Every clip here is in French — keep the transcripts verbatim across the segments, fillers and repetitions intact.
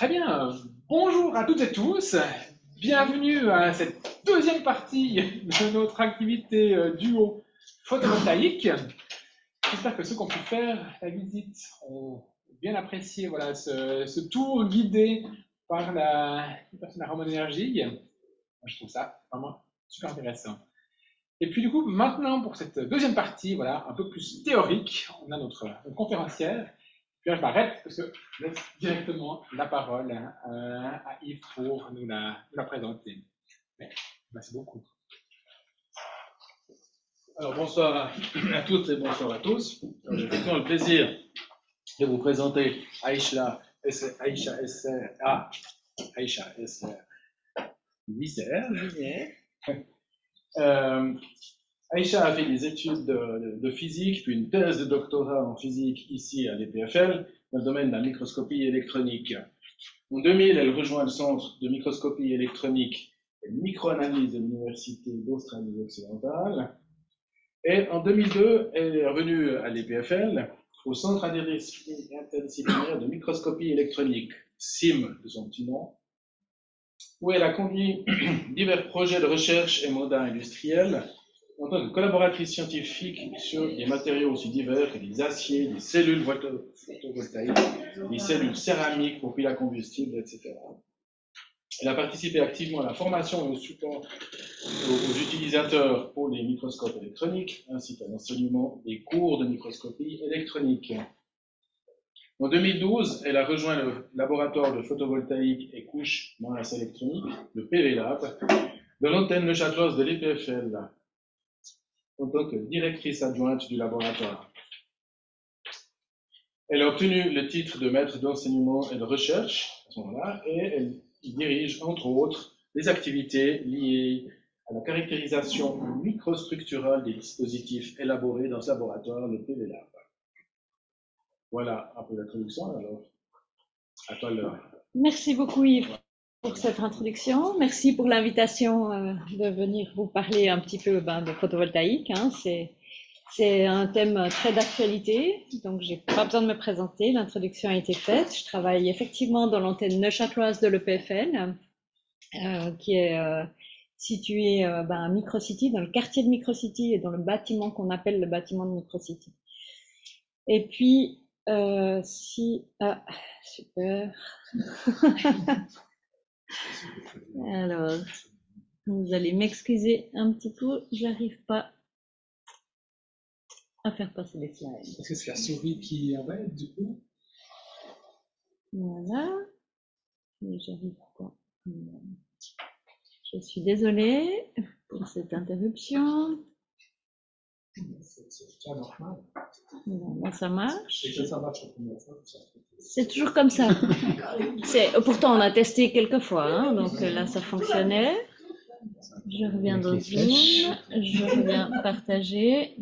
Très bien, bonjour à toutes et tous, bienvenue à cette deuxième partie de notre activité euh, duo photovoltaïque. J'espère que ceux qui ont pu faire la visite ont bien apprécié voilà, ce, ce tour guidé par la personne à Ramon Énergie. Je trouve ça vraiment super intéressant. Et puis du coup, maintenant pour cette deuxième partie, voilà, un peu plus théorique, on a notre, notre conférencière. Puis là, je m'arrête parce que je laisse directement la parole hein, à Yves pour nous la, nous la présenter. Mais, merci beaucoup. Alors bonsoir à toutes et bonsoir à tous. J'ai effectivement le plaisir de vous présenter Aïcha S R, Aïcha S R, ah, Aïcha S R Visser. Euh, Aïcha a fait des études de, de physique, puis une thèse de doctorat en physique ici à l'E P F L, dans le domaine de la microscopie électronique. En deux mille, elle rejoint le centre de microscopie électronique et de microanalyse de l'Université d'Australie-Occidentale. Et en deux mille deux, elle est revenue à l'E P F L, au Centre interdisciplinaire de microscopie électronique, C I M de son petit nom, où elle a conduit divers projets de recherche et mandats industriels en tant que collaboratrice scientifique sur des matériaux aussi divers que des aciers, des cellules photovoltaïques, des cellules céramiques pour piles à combustible, et cetera. Elle a participé activement à la formation et au support aux utilisateurs pour les microscopes électroniques, ainsi qu'à l'enseignement des cours de microscopie électronique. En deux mille douze, elle a rejoint le laboratoire de photovoltaïque et couches masse électronique, le P V Lab, de l'antenne de Châteauroux de l'E P F L, en tant que directrice adjointe du laboratoire. Elle a obtenu le titre de maître d'enseignement et de recherche à ce moment-là, et elle dirige, entre autres, les activités liées à la caractérisation microstructurale des dispositifs élaborés dans ce laboratoire, le P V Lab. Voilà un peu l'introduction, alors à toi l'heure. Merci beaucoup Yves pour cette introduction. Merci pour l'invitation euh, de venir vous parler un petit peu ben, de photovoltaïque. Hein. C'est, c'est un thème très d'actualité, donc j'ai pas besoin de me présenter. L'introduction a été faite. Je travaille effectivement dans l'antenne neuchâteloise de l'E P F L, euh, qui est euh, située euh, ben, à Microcity, dans le quartier de Microcity et dans le bâtiment qu'on appelle le bâtiment de Microcity. Et puis, euh, si... Ah, super. Alors, vous allez m'excuser un petit peu, j'arrive pas à faire passer les slides. Est-ce que c'est la souris qui embête du coup? Voilà. Mais j'arrive pas. Je suis désolée pour cette interruption. C'est normal. Là, ça marche. Et que ça marche C'est toujours comme ça. C'est, pourtant, on a testé quelques fois, hein, donc là, ça fonctionnait. Je reviens dans Zoom, je reviens partager.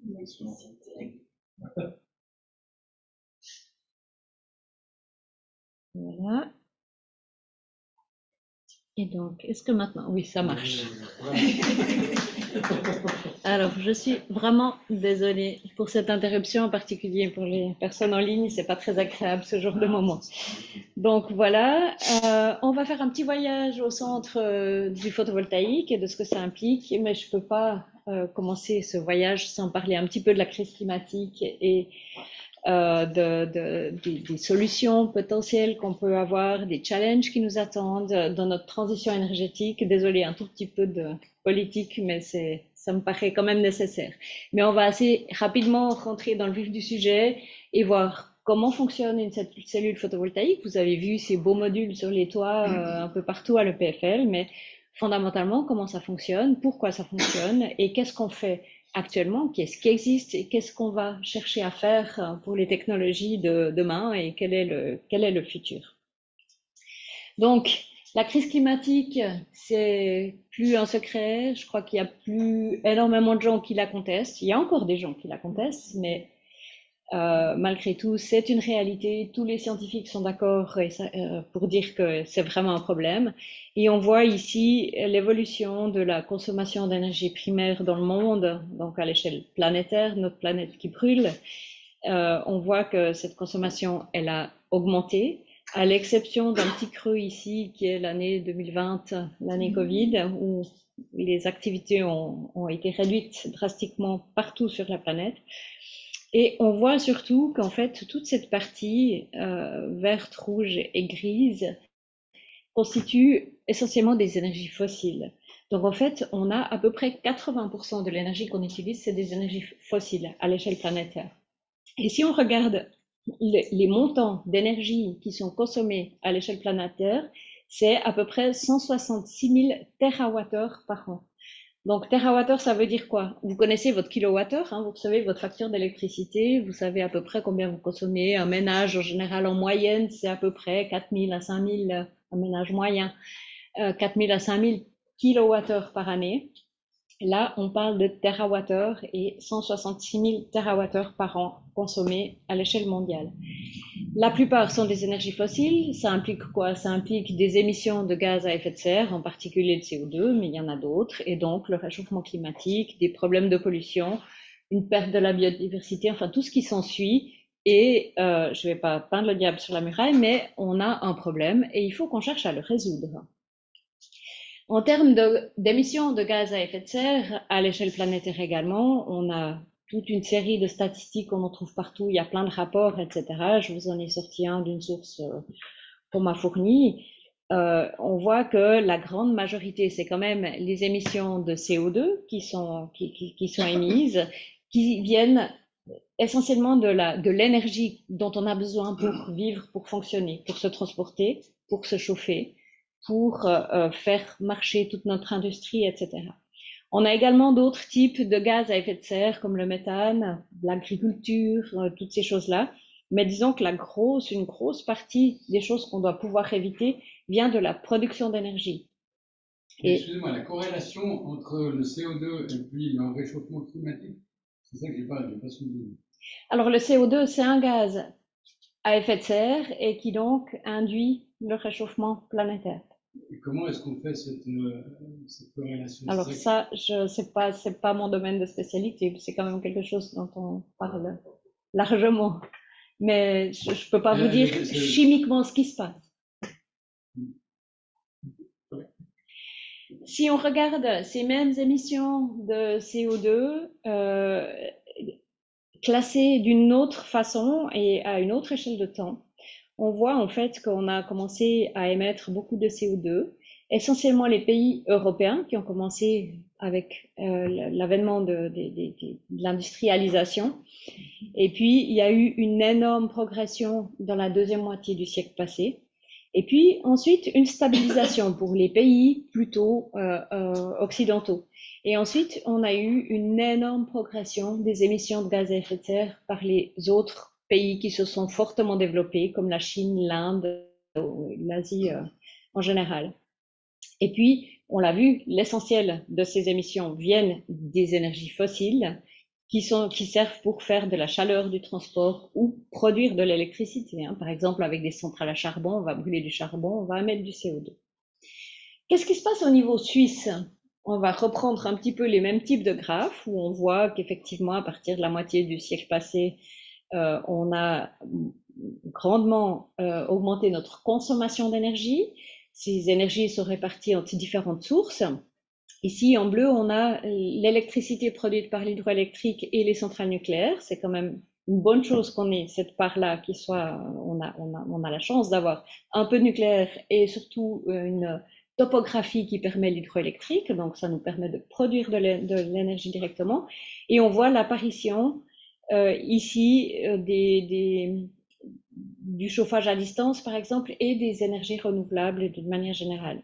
Voilà. Et donc, est-ce que maintenant, oui, ça marche. Alors, je suis vraiment désolée pour cette interruption, en particulier pour les personnes en ligne, c'est pas très agréable ce genre de moment. Donc voilà, euh, on va faire un petit voyage au centre euh, du photovoltaïque et de ce que ça implique, mais je peux pas euh, commencer ce voyage sans parler un petit peu de la crise climatique et Euh, de, de, des, des solutions potentielles qu'on peut avoir, des challenges qui nous attendent dans notre transition énergétique. Désolée, un tout petit peu de politique, mais c'est, ça me paraît quand même nécessaire. Mais on va assez rapidement rentrer dans le vif du sujet et voir comment fonctionne une cellule photovoltaïque. Vous avez vu ces beaux modules sur les toits euh, un peu partout à l'E P F L, mais fondamentalement, comment ça fonctionne, pourquoi ça fonctionne et qu'est-ce qu'on fait actuellement, qu'est-ce qui existe et qu'est-ce qu'on va chercher à faire pour les technologies de demain et quel est le, quel est le futur. Donc, la crise climatique, c'est plus un secret. Je crois qu'il y a plus énormément de gens qui la contestent. Il y a encore des gens qui la contestent, mais euh, malgré tout, c'est une réalité. Tous les scientifiques sont d'accord euh, pour dire que c'est vraiment un problème. Et on voit ici l'évolution de la consommation d'énergie primaire dans le monde, donc à l'échelle planétaire, notre planète qui brûle. Euh, on voit que cette consommation, elle a augmenté. à l'exception d'un petit creux ici qui est l'année deux mille vingt, l'année Covid, où les activités ont, ont été réduites drastiquement partout sur la planète. Et on voit surtout qu'en fait, toute cette partie euh, verte, rouge et grise constitue essentiellement des énergies fossiles. Donc en fait, on a à peu près quatre-vingts pour cent de l'énergie qu'on utilise, c'est des énergies fossiles à l'échelle planétaire. Et si on regarde les, les montants d'énergie qui sont consommés à l'échelle planétaire, c'est à peu près cent soixante-six mille térawattheures par an. Donc, térawattheure, ça veut dire quoi? Vous connaissez votre kilowattheure, hein, vous recevez votre facture d'électricité, vous savez à peu près combien vous consommez. Un ménage, en général, en moyenne, c'est à peu près quatre mille à cinq mille, un ménage moyen, euh, quatre mille à cinq mille kilowattheures par année. Là, on parle de térawattheures et cent soixante-six mille térawattheures par an consommés à l'échelle mondiale. La plupart sont des énergies fossiles. Ça implique quoi? Ça implique des émissions de gaz à effet de serre, en particulier le C O deux, mais il y en a d'autres, et donc le réchauffement climatique, des problèmes de pollution, une perte de la biodiversité, enfin tout ce qui s'ensuit. Et euh, je ne vais pas peindre le diable sur la muraille, mais on a un problème et il faut qu'on cherche à le résoudre. En termes d'émissions de, de gaz à effet de serre, à l'échelle planétaire également, on a toute une série de statistiques qu'on en trouve partout, il y a plein de rapports, et cetera. Je vous en ai sorti un d'une source euh, qu'on m'a fournie. Euh, on voit que la grande majorité, c'est quand même les émissions de C O deux qui sont, qui, qui, qui sont émises, qui viennent essentiellement de la, de l'énergie dont on a besoin pour vivre, pour fonctionner, pour se transporter, pour se chauffer, pour euh, faire marcher toute notre industrie, et cetera. On a également d'autres types de gaz à effet de serre, comme le méthane, l'agriculture, euh, toutes ces choses-là. Mais disons que la grosse, une grosse partie des choses qu'on doit pouvoir éviter vient de la production d'énergie. Et... Excusez-moi, la corrélation entre le C O deux et puis le réchauffement climatique, c'est ça que j'ai pas, j'ai pas suivi. Alors le C O deux, c'est un gaz à effet de serre et qui donc induit le réchauffement planétaire. Et comment est-ce qu'on fait cette, euh, cette corrélation? Alors ça, je sais pas, c'est pas mon domaine de spécialité, c'est quand même quelque chose dont on parle largement. Mais je, je peux pas vous dire chimiquement ce qui se passe. Si on regarde ces mêmes émissions de C O deux, euh, classées d'une autre façon et à une autre échelle de temps, on voit en fait qu'on a commencé à émettre beaucoup de C O deux, essentiellement les pays européens qui ont commencé avec euh, l'avènement de, de, de, de l'industrialisation. Et puis, il y a eu une énorme progression dans la deuxième moitié du siècle passé. Et puis, ensuite, une stabilisation pour les pays plutôt euh, euh, occidentaux. Et ensuite, on a eu une énorme progression des émissions de gaz à effet de serre par les autres pays qui se sont fortement développés, comme la Chine, l'Inde, l'Asie euh, en général. Et puis, on l'a vu, l'essentiel de ces émissions viennent des énergies fossiles qui, sont, qui servent pour faire de la chaleur du transport ou produire de l'électricité. Hein. Par exemple, avec des centrales à charbon, on va brûler du charbon, on va émettre du C O deux. Qu'est-ce qui se passe au niveau suisse? On va reprendre un petit peu les mêmes types de graphes où on voit qu'effectivement, à partir de la moitié du siècle passé, euh, on a grandement euh, augmenté notre consommation d'énergie. Ces énergies sont réparties entre différentes sources. Ici, en bleu, on a l'électricité produite par l'hydroélectrique et les centrales nucléaires. C'est quand même une bonne chose qu'on ait cette part-là, qui soit, on a, on a, on a la chance d'avoir un peu de nucléaire et surtout une topographie qui permet l'hydroélectrique. Donc, ça nous permet de produire de l'énergie directement. Et on voit l'apparition euh, ici euh, des, des, du chauffage à distance, par exemple, et des énergies renouvelables d'une manière générale.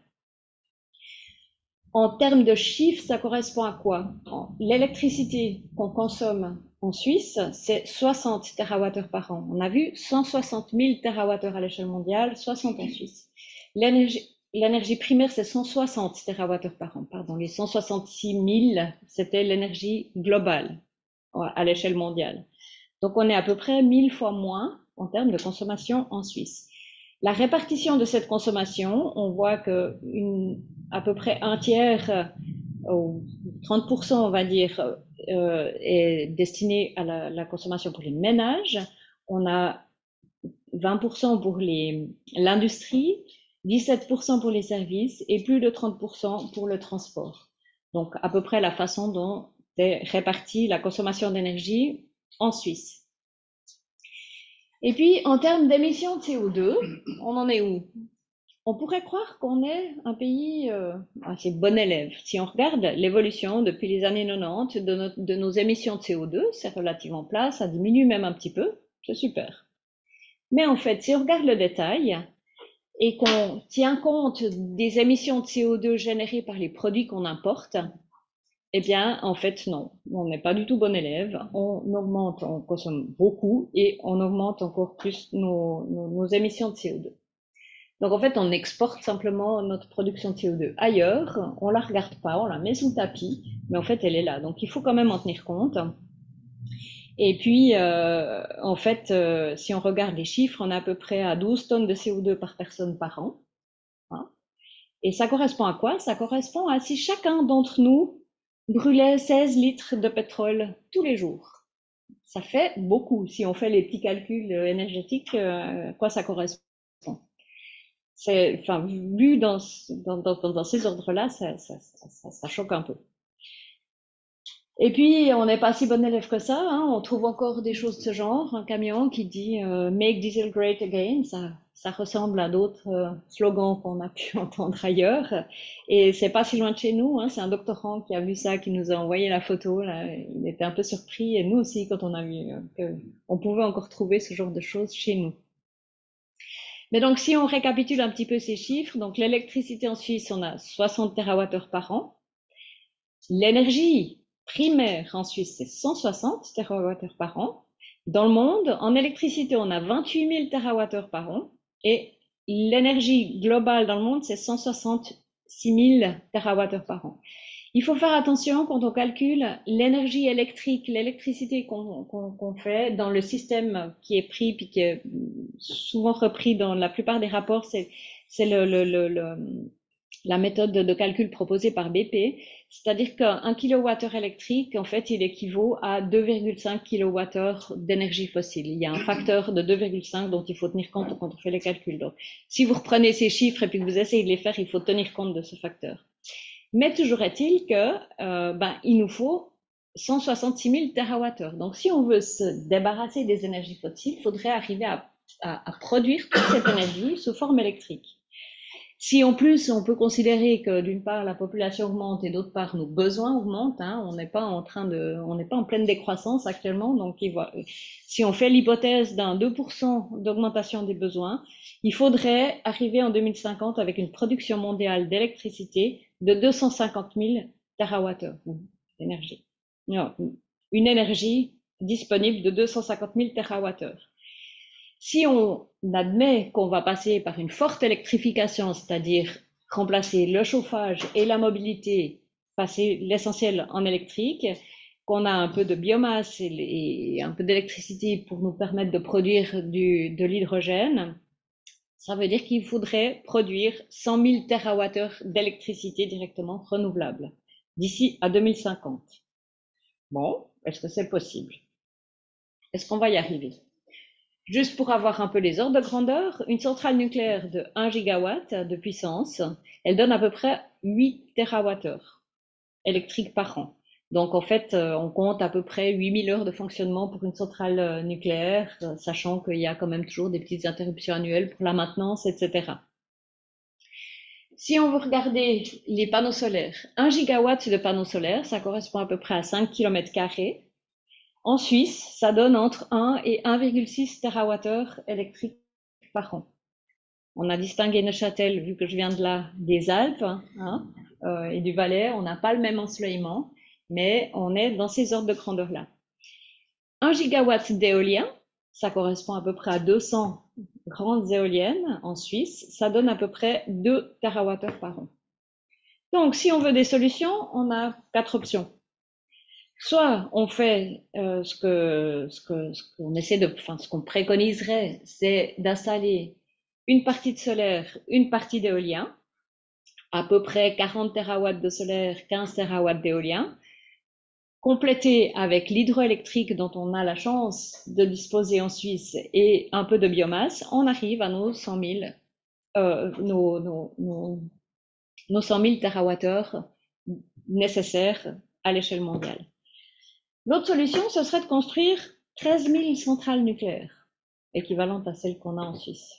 En termes de chiffres, ça correspond à quoi? L'électricité qu'on consomme en Suisse, c'est soixante térawattheures par an. On a vu cent soixante mille térawattheures à l'échelle mondiale, soixante en Suisse. L'énergie primaire, c'est cent soixante térawattheures par an. Pardon, les cent soixante-six mille, c'était l'énergie globale à l'échelle mondiale. Donc, on est à peu près mille fois moins en termes de consommation en Suisse. La répartition de cette consommation, on voit que une, à peu près un tiers, ou trente pour cent on va dire, euh, est destiné à la, la consommation pour les ménages. On a vingt pour cent pour les- l'industrie, dix-sept pour cent pour les services et plus de trente pour cent pour le transport. Donc, à peu près la façon dont est répartie la consommation d'énergie en Suisse. Et puis, en termes d'émissions de C O deux, on en est où? On pourrait croire qu'on est un pays euh, assez bon élève. Si on regarde l'évolution depuis les années quatre-vingt-dix de, notre- de nos émissions de C O deux, c'est relativement plat, ça diminue même un petit peu, c'est super. Mais en fait, si on regarde le détail et qu'on tient compte des émissions de C O deux générées par les produits qu'on importe, eh bien, en fait, non, on n'est pas du tout bon élève. On augmente, on consomme beaucoup et on augmente encore plus nos, nos, nos émissions de C O deux. Donc, en fait, on exporte simplement notre production de C O deux ailleurs. On la regarde pas, on la met sous le tapis, mais en fait, elle est là. Donc, il faut quand même en tenir compte. Et puis, euh, en fait, euh, si on regarde les chiffres, on est à peu près à douze tonnes de C O deux par personne par an. Hein. Et ça correspond à quoi? Ça correspond à si chacun d'entre nous brûlait seize litres de pétrole tous les jours. Ça fait beaucoup. Si on fait les petits calculs énergétiques, euh, quoi ça correspond? C'est, enfin, vu dans, dans, dans, dans ces ordres-là, ça, ça, ça, ça choque un peu. Et puis, on n'est pas si bon élève que ça, hein. On trouve encore des choses de ce genre. Un camion qui dit euh, Make diesel great again, ça, ça ressemble à d'autres euh, slogans qu'on a pu entendre ailleurs. Et c'est pas si loin de chez nous, hein. C'est un doctorant qui a vu ça, qui nous a envoyé la photo. Là. Il était un peu surpris, et nous aussi, quand on a vu euh, qu'on pouvait encore trouver ce genre de choses chez nous. Mais donc, si on récapitule un petit peu ces chiffres, donc l'électricité en Suisse, on a soixante térawattheures par an. L'énergie primaire en Suisse, c'est cent soixante térawattheures par an. Dans le monde, en électricité, on a vingt-huit mille térawattheures par an. Et l'énergie globale dans le monde, c'est cent soixante-six mille térawattheures par an. Il faut faire attention quand on calcule l'énergie électrique, l'électricité qu'on qu'on, qu'on fait dans le système qui est pris, puis qui est souvent repris dans la plupart des rapports, c'est c'est le, le, le, le, la méthode de calcul proposée par B P. C'est-à-dire qu'un kilowattheure électrique, en fait, il équivaut à deux virgule cinq kilowattheures d'énergie fossile. Il y a un facteur de deux virgule cinq dont il faut tenir compte quand on fait les calculs. Donc, si vous reprenez ces chiffres et puis que vous essayez de les faire, il faut tenir compte de ce facteur. Mais toujours est-il que euh, ben, il nous faut cent soixante-six mille térawattheures. Donc, si on veut se débarrasser des énergies fossiles, il faudrait arriver à, à, à produire toute cette énergie sous forme électrique. Si en plus on peut considérer que d'une part la population augmente et d'autre part nos besoins augmentent, hein, on n'est pas en train de, on n'est pas en pleine décroissance actuellement, donc il va, si on fait l'hypothèse d'un deux pour cent d'augmentation des besoins, il faudrait arriver en deux mille cinquante avec une production mondiale d'électricité de deux cent cinquante mille térawattheures d'énergie. Non, une énergie disponible de deux cent cinquante mille térawattheures. Si on admet qu'on va passer par une forte électrification, c'est-à-dire remplacer le chauffage et la mobilité, passer l'essentiel en électrique, qu'on a un peu de biomasse et un peu d'électricité pour nous permettre de produire du, de l'hydrogène, ça veut dire qu'il faudrait produire cent mille térawattheures d'électricité directement renouvelable d'ici à deux mille cinquante. Bon, est-ce que c'est possible? Est-ce qu'on va y arriver? Juste pour avoir un peu les ordres de grandeur, une centrale nucléaire de un gigawatt de puissance, elle donne à peu près huit térawattheures électriques par an. Donc en fait, on compte à peu près huit mille heures de fonctionnement pour une centrale nucléaire, sachant qu'il y a quand même toujours des petites interruptions annuelles pour la maintenance, et cetera. Si on veut regarder les panneaux solaires, un gigawatt de panneaux solaires, ça correspond à peu près à cinq kilomètres carrés. En Suisse, ça donne entre un et un virgule six térawattheures électriques par an. On a distingué Neuchâtel, vu que je viens de là, des Alpes hein, euh, et du Valais. On n'a pas le même ensoleillement, mais on est dans ces ordres de grandeur-là. Un gigawatt d'éolien, ça correspond à peu près à deux cents grandes éoliennes en Suisse. Ça donne à peu près deux térawattheures par an. Donc, si on veut des solutions, on a quatre options. Soit on fait euh, ce que ce que ce qu'on essaie de, enfin ce qu'on préconiserait, c'est d'installer une partie de solaire, une partie d'éolien, à peu près quarante térawatts de solaire, quinze térawatts d'éolien. complété avec l'hydroélectrique dont on a la chance de disposer en Suisse et un peu de biomasse, on arrive à nos cent mille, euh, nos, nos, nos, nos cent mille térawattheures nécessaires à l'échelle mondiale. L'autre solution, ce serait de construire treize mille centrales nucléaires, équivalentes à celles qu'on a en Suisse.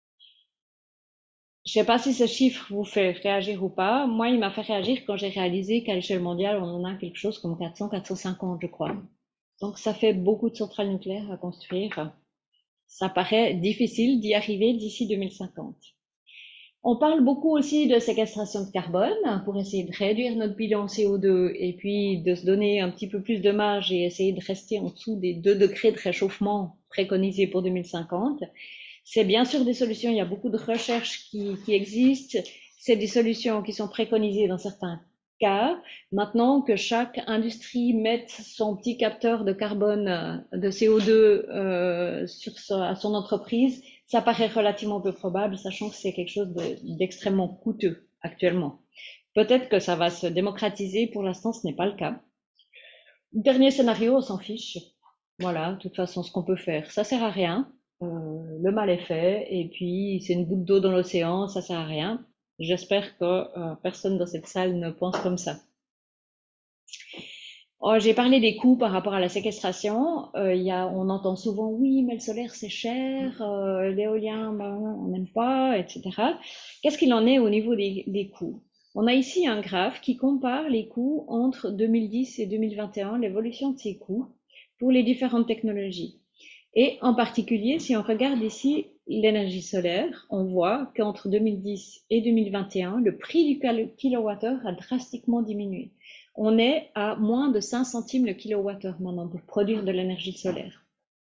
Je ne sais pas si ce chiffre vous fait réagir ou pas. Moi, il m'a fait réagir quand j'ai réalisé qu'à l'échelle mondiale, on en a quelque chose comme quatre cents, quatre cent cinquante, je crois. Donc, ça fait beaucoup de centrales nucléaires à construire. Ça paraît difficile d'y arriver d'ici deux mille cinquante. On parle beaucoup aussi de séquestration de carbone pour essayer de réduire notre bilan C O deux et puis de se donner un petit peu plus de marge et essayer de rester en dessous des deux degrés de réchauffement préconisés pour deux mille cinquante. C'est bien sûr des solutions, il y a beaucoup de recherches qui, qui existent, c'est des solutions qui sont préconisées dans certains cas. Maintenant que chaque industrie mette son petit capteur de carbone, de C O deux euh, sur sa, son entreprise, ça paraît relativement peu probable, sachant que c'est quelque chose d'extrêmement coûteux actuellement. Peut-être que ça va se démocratiser, pour l'instant ce n'est pas le cas. Dernier scénario, on s'en fiche. Voilà, de toute façon, ce qu'on peut faire, ça sert à rien. Euh, le mal est fait, et puis c'est une goutte d'eau dans l'océan, ça sert à rien. J'espère que euh, personne dans cette salle ne pense comme ça. Oh, j'ai parlé des coûts par rapport à la séquestration. Euh, y a, on entend souvent, oui, mais le solaire c'est cher, euh, l'éolien, ben, on n'aime pas, et cetera. Qu'est-ce qu'il en est au niveau des, des coûts? On a ici un graphe qui compare les coûts entre deux mille dix et deux mille vingt et un, l'évolution de ces coûts pour les différentes technologies. Et en particulier, si on regarde ici l'énergie solaire, on voit qu'entre deux mille dix et deux mille vingt et un, le prix du kilowattheure a drastiquement diminué. On est à moins de cinq centimes le kilowattheure maintenant pour produire de l'énergie solaire.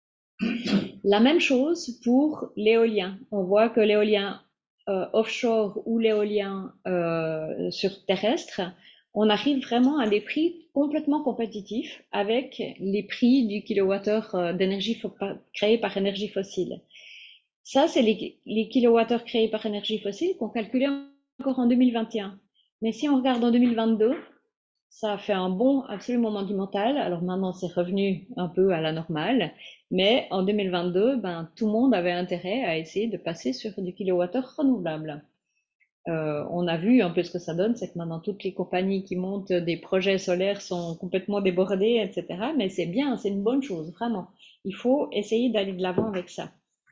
La même chose pour l'éolien. On voit que l'éolien euh, offshore ou l'éolien euh, sur terrestre, on arrive vraiment à des prix complètement compétitifs avec les prix du kilowattheure d'énergie créée par énergie fossile. Ça, c'est les, les kilowattheures créés par énergie fossile qu'on calculait encore en deux mille vingt et un. Mais si on regarde en deux mille vingt-deux, ça a fait un bond absolument monumental. Alors maintenant, c'est revenu un peu à la normale. Mais en deux mille vingt-deux, ben, tout le monde avait intérêt à essayer de passer sur du kilowattheure renouvelable. Euh, on a vu un peu ce que ça donne, c'est que maintenant toutes les compagnies qui montent des projets solaires sont complètement débordées, et cetera. Mais c'est bien, c'est une bonne chose, vraiment. Il faut essayer d'aller de l'avant avec ça.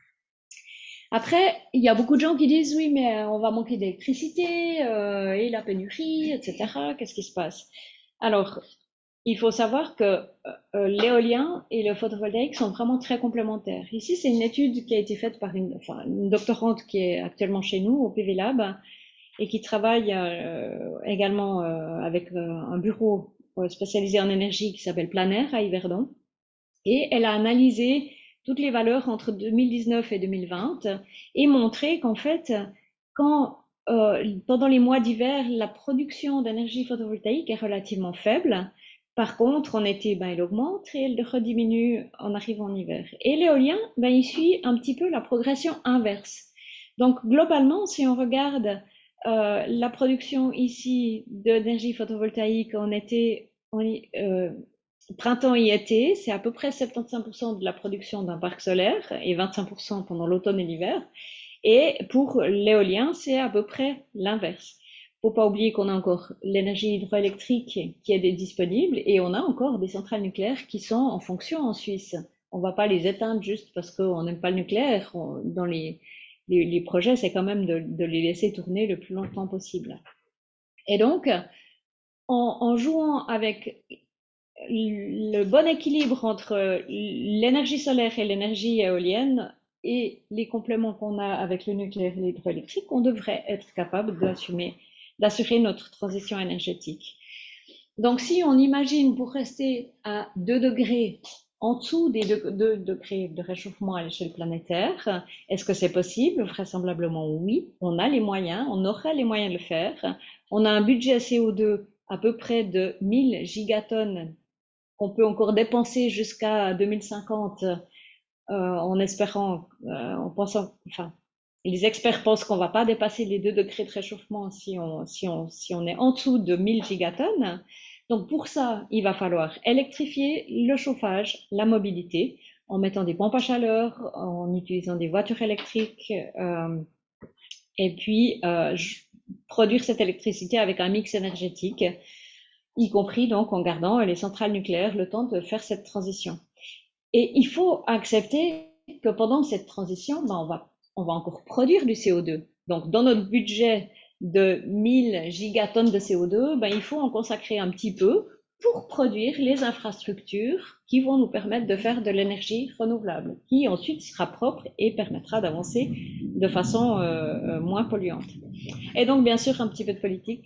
Après, il y a beaucoup de gens qui disent oui, mais on va manquer d'électricité euh, et la pénurie, et cetera. Qu'est-ce qui se passe? Alors, il faut savoir que euh, l'éolien et le photovoltaïque sont vraiment très complémentaires. Ici, c'est une étude qui a été faite par une, enfin, une doctorante qui est actuellement chez nous au P V Lab et qui travaille euh, également euh, avec euh, un bureau spécialisé en énergie qui s'appelle Planer à Yverdon. Et elle a analysé toutes les valeurs entre deux mille dix-neuf et deux mille vingt et montré qu'en fait, quand euh, pendant les mois d'hiver, la production d'énergie photovoltaïque est relativement faible. Par contre, en été, ben, elle augmente et elle rediminue en arrivant en hiver. Et l'éolien, ben, il suit un petit peu la progression inverse. Donc, globalement, si on regarde euh, la production ici d'énergie photovoltaïque en été, en, euh, printemps et été, c'est à peu près soixante-quinze pour cent de la production d'un parc solaire et vingt-cinq pour cent pendant l'automne et l'hiver. Et pour l'éolien, c'est à peu près l'inverse. Faut pas oublier qu'on a encore l'énergie hydroélectrique qui est disponible et on a encore des centrales nucléaires qui sont en fonction en Suisse. On va pas les éteindre juste parce qu'on n'aime pas le nucléaire. On, dans les, les, les projets, c'est quand même de, de les laisser tourner le plus longtemps possible. Et donc, en, en jouant avec le bon équilibre entre l'énergie solaire et l'énergie éolienne et les compléments qu'on a avec le nucléaire et l'hydroélectrique, on devrait être capable d'assumer, d'assurer notre transition énergétique. Donc, si on imagine pour rester à deux degrés en dessous des deux degrés de réchauffement à l'échelle planétaire, est-ce que c'est possible? Vraisemblablement oui. On a les moyens, on aurait les moyens de le faire. On a un budget C O deux à peu près de mille gigatonnes qu'on peut encore dépenser jusqu'à deux mille cinquante euh, en espérant, euh, en pensant, enfin, les experts pensent qu'on ne va pas dépasser les deux degrés de réchauffement si on, si, on, si on est en dessous de mille gigatonnes. Donc pour ça, il va falloir électrifier le chauffage, la mobilité, en mettant des pompes à chaleur, en utilisant des voitures électriques, euh, et puis euh, produire cette électricité avec un mix énergétique, y compris donc en gardant les centrales nucléaires le temps de faire cette transition. Et il faut accepter que pendant cette transition, ben on va, on va encore produire du C O deux. Donc dans notre budget de mille gigatonnes de C O deux, ben il faut en consacrer un petit peu pour produire les infrastructures qui vont nous permettre de faire de l'énergie renouvelable, qui ensuite sera propre et permettra d'avancer de façon euh, moins polluante. Et donc, bien sûr, un petit peu de politique.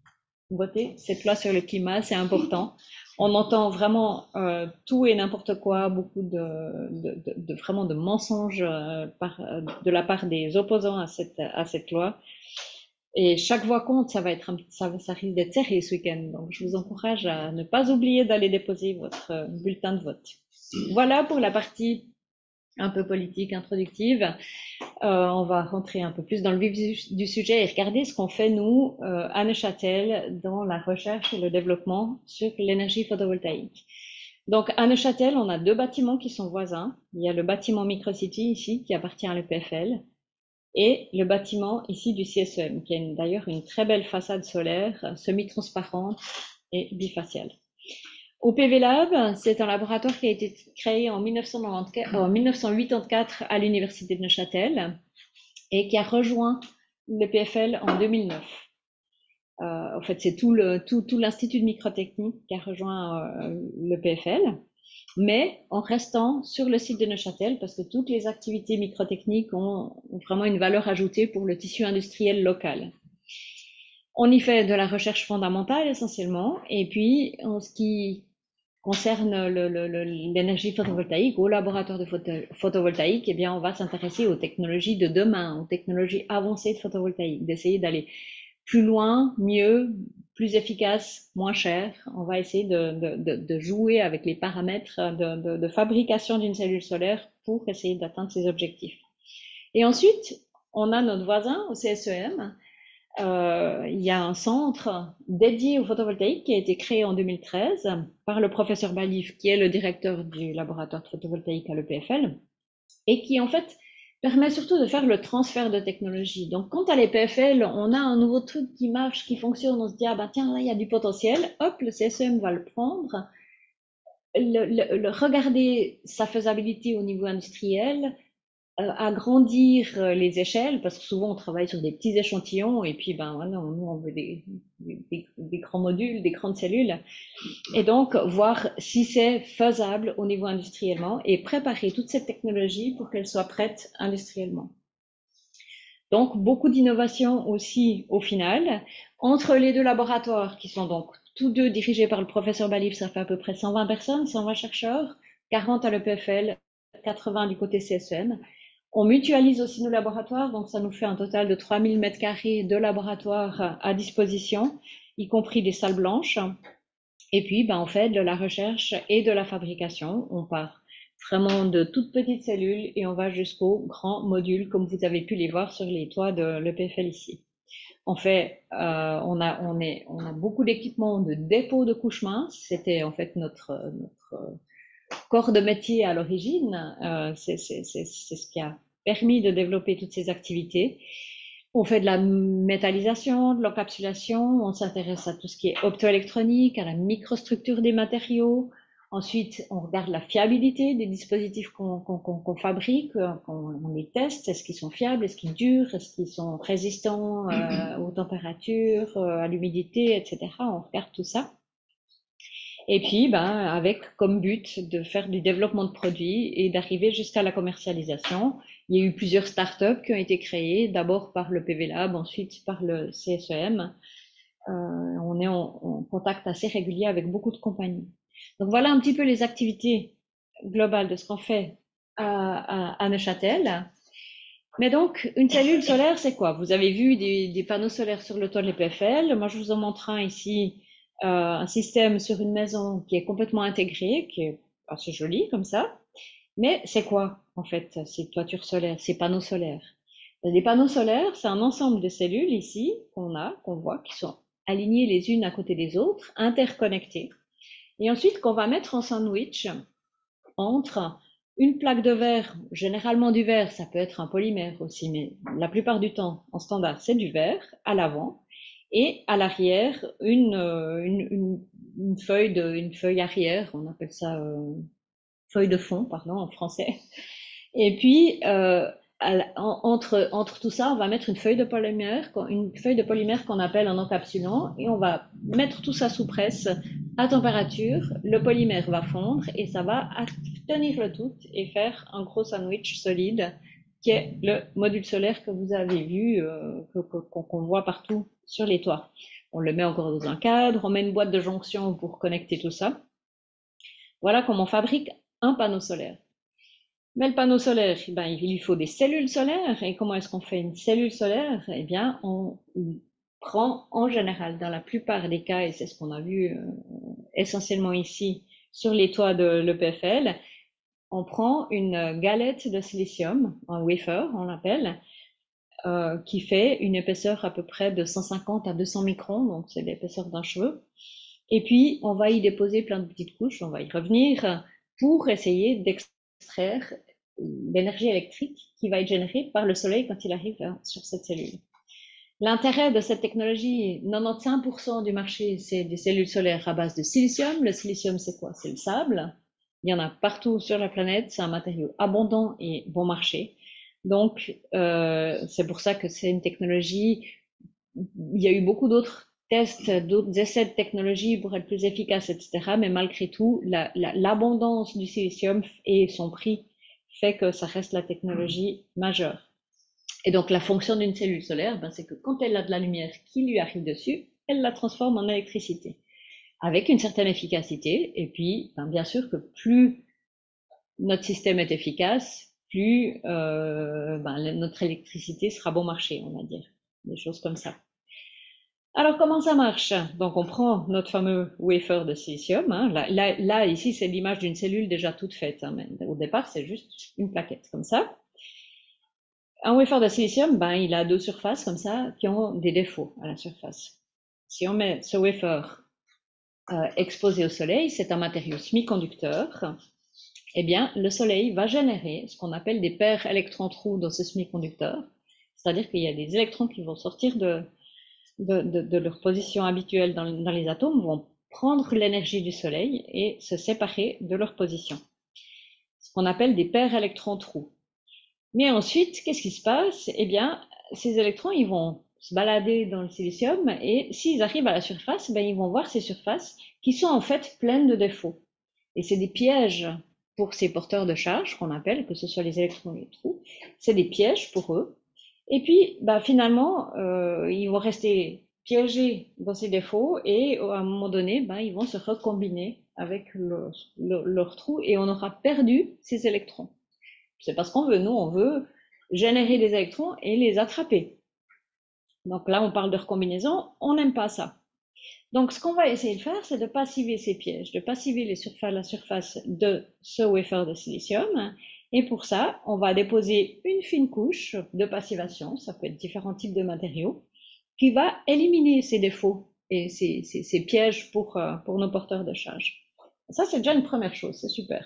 Voter cette loi sur le climat, c'est important. On entend vraiment euh, tout et n'importe quoi, beaucoup de, de, de, de vraiment de mensonges euh, par, de la part des opposants à cette, à cette loi. Et chaque voix compte, ça va être, un, ça, ça risque d'être serré ce week-end. Donc, je vous encourage à ne pas oublier d'aller déposer votre bulletin de vote. Voilà pour la partie un peu politique, introductive. Euh, on va rentrer un peu plus dans le vif du sujet et regarder ce qu'on fait, nous, euh, à Neuchâtel, dans la recherche et le développement sur l'énergie photovoltaïque. Donc, à Neuchâtel, on a deux bâtiments qui sont voisins. Il y a le bâtiment Microcity, ici, qui appartient à l'E P F L, et le bâtiment, ici, du C S E M, qui a d'ailleurs une très belle façade solaire, semi-transparente et bifaciale. O P V Lab, c'est un laboratoire qui a été créé en mille neuf cent quatre-vingt-quatorze à l'université de Neuchâtel et qui a rejoint le P F L en deux mille neuf. Euh, en fait, c'est tout le tout, tout l'institut de microtechnique qui a rejoint euh, le P F L, mais en restant sur le site de Neuchâtel parce que toutes les activités microtechniques ont, ont vraiment une valeur ajoutée pour le tissu industriel local. On y fait de la recherche fondamentale essentiellement, et puis en ce qui concerne l'énergie photovoltaïque, au laboratoire de photo, photovoltaïque, eh bien, on va s'intéresser aux technologies de demain, aux technologies avancées de photovoltaïque, d'essayer d'aller plus loin, mieux, plus efficace, moins cher. On va essayer de, de, de jouer avec les paramètres de, de, de fabrication d'une cellule solaire pour essayer d'atteindre ces objectifs. Et ensuite, on a notre voisin au C S E M. Euh, il y a un centre dédié au photovoltaïque qui a été créé en deux mille treize par le professeur Balif, qui est le directeur du laboratoire de photovoltaïque à l'E P F L, et qui en fait permet surtout de faire le transfert de technologie. Donc quand à l'E P F L, on a un nouveau truc qui marche, qui fonctionne, on se dit, ah bah tiens, là il y a du potentiel, hop, le C S E M va le prendre, le, le, le regarder sa faisabilité au niveau industriel, agrandir les échelles, parce que souvent on travaille sur des petits échantillons, et puis ben voilà, nous on veut des, des, des grands modules, des grandes cellules, et donc voir si c'est faisable au niveau industriellement, et préparer toute cette technologie pour qu'elle soit prête industriellement. Donc beaucoup d'innovations aussi au final, entre les deux laboratoires, qui sont donc tous deux dirigés par le professeur Balif, ça fait à peu près cent vingt personnes, cent vingt chercheurs, quarante à l'E P F L, quatre-vingts du côté C S E M. On mutualise aussi nos laboratoires, donc ça nous fait un total de trois mille mètres carrés de laboratoires à disposition, y compris des salles blanches. Et puis, ben, on fait de la recherche et de la fabrication. On part vraiment de toutes petites cellules et on va jusqu'aux grands modules, comme vous avez pu les voir sur les toits de l'E P F L ici. En fait, euh, on, a, on, est, on a beaucoup d'équipements de dépôt de couches minces. C'était en fait notre, notre corps de métier à l'origine, euh, c'est ce qui a permis de développer toutes ces activités. On fait de la métallisation, de l'encapsulation, on s'intéresse à tout ce qui est optoélectronique, à la microstructure des matériaux. Ensuite, on regarde la fiabilité des dispositifs qu'on qu'on, qu'on fabrique, qu'on on les teste, est-ce qu'ils sont fiables, est-ce qu'ils durent, est-ce qu'ils sont résistants euh, aux températures, euh, à l'humidité, et cetera. On regarde tout ça. Et puis, ben, avec comme but de faire du développement de produits et d'arriver jusqu'à la commercialisation. Il y a eu plusieurs startups qui ont été créées, d'abord par le P V Lab, ensuite par le C S E M. Euh, on est en, en contact assez régulier avec beaucoup de compagnies. Donc voilà un petit peu les activités globales de ce qu'on fait à, à, à Neuchâtel. Mais donc, une cellule solaire, c'est quoi? Vous avez vu des, des panneaux solaires sur le toit de l'E P F L. Moi, je vous en montre un ici. Euh, un système sur une maison qui est complètement intégré, qui est assez joli comme ça. Mais c'est quoi en fait ces toitures solaires, ces panneaux solaires? Les panneaux solaires, c'est un ensemble de cellules ici qu'on a, qu'on voit, qui sont alignées les unes à côté des autres, interconnectées. Et ensuite, qu'on va mettre en sandwich entre une plaque de verre, généralement du verre, ça peut être un polymère aussi, mais la plupart du temps, en standard, c'est du verre, à l'avant, et à l'arrière, une, une, une, une, feuille de, une feuille arrière, on appelle ça euh, feuille de fond, pardon, en français. Et puis, euh, entre, entre tout ça, on va mettre une feuille de polymère, une feuille de polymère qu'on appelle un encapsulant, et on va mettre tout ça sous presse à température. Le polymère va fondre et ça va tenir le tout et faire un gros sandwich solide qui est le module solaire que vous avez vu, euh, qu'on qu'on voit partout sur les toits. On le met encore dans un cadre, on met une boîte de jonction pour connecter tout ça. Voilà comment on fabrique un panneau solaire. Mais le panneau solaire, ben, il lui faut des cellules solaires. Et comment est-ce qu'on fait une cellule solaire? Eh bien, on prend en général, dans la plupart des cas, et c'est ce qu'on a vu euh, essentiellement ici sur les toits de l'E P F L, on prend une galette de silicium, un wafer, on l'appelle, euh, qui fait une épaisseur à peu près de cent cinquante à deux cents microns, donc c'est l'épaisseur d'un cheveu. Et puis, on va y déposer plein de petites couches, on va y revenir, pour essayer d'extraire l'énergie électrique qui va être générée par le soleil quand il arrive sur cette cellule. L'intérêt de cette technologie, quatre-vingt-quinze pour cent du marché, c'est des cellules solaires à base de silicium. Le silicium, c'est quoi? C'est le sable. Il y en a partout sur la planète, c'est un matériau abondant et bon marché. Donc, euh, c'est pour ça que c'est une technologie, il y a eu beaucoup d'autres tests, d'autres essais de technologie pour être plus efficace, et cetera. Mais malgré tout, la, la, l'abondance du silicium et son prix fait que ça reste la technologie majeure. Et donc, la fonction d'une cellule solaire, ben, c'est que quand elle a de la lumière qui lui arrive dessus, elle la transforme en électricité, avec une certaine efficacité. Et puis, ben, bien sûr que plus notre système est efficace, plus euh, ben, notre électricité sera bon marché, on va dire. Des choses comme ça. Alors, comment ça marche? Donc, on prend notre fameux wafer de silicium. Hein. Là, là, là, ici, c'est l'image d'une cellule déjà toute faite. Hein, mais au départ, c'est juste une plaquette, comme ça. Un wafer de silicium, ben, il a deux surfaces, comme ça, qui ont des défauts à la surface. Si on met ce wafer euh, exposé au soleil, c'est un matériau semi-conducteur, eh bien, le soleil va générer ce qu'on appelle des paires électrons-trous dans ce semi-conducteur. C'est-à-dire qu'il y a des électrons qui vont sortir de... De, de, de leur position habituelle dans, dans les atomes, vont prendre l'énergie du soleil et se séparer de leur position. Ce qu'on appelle des paires électrons-trous. Mais ensuite, qu'est-ce qui se passe? Eh bien, ces électrons, ils vont se balader dans le silicium et s'ils arrivent à la surface, ben, ils vont voir ces surfaces qui sont en fait pleines de défauts. Et c'est des pièges pour ces porteurs de charge qu'on appelle, que ce soit les électrons ou les trous, c'est des pièges pour eux. Et puis, bah, finalement, euh, ils vont rester piégés dans ces défauts et à un moment donné, bah, ils vont se recombiner avec le, le, leur trou et on aura perdu ces électrons. C'est pas ce qu'on veut. Nous, on veut générer des électrons et les attraper. Donc là, on parle de recombinaison. On n'aime pas ça. Donc, ce qu'on va essayer de faire, c'est de passiver ces pièges, de passiver les surfaces, la surface de ce wafer de silicium. Et pour ça, on va déposer une fine couche de passivation, ça peut être différents types de matériaux, qui va éliminer ces défauts et ces, ces, ces pièges pour, pour nos porteurs de charge. Ça, c'est déjà une première chose, c'est super.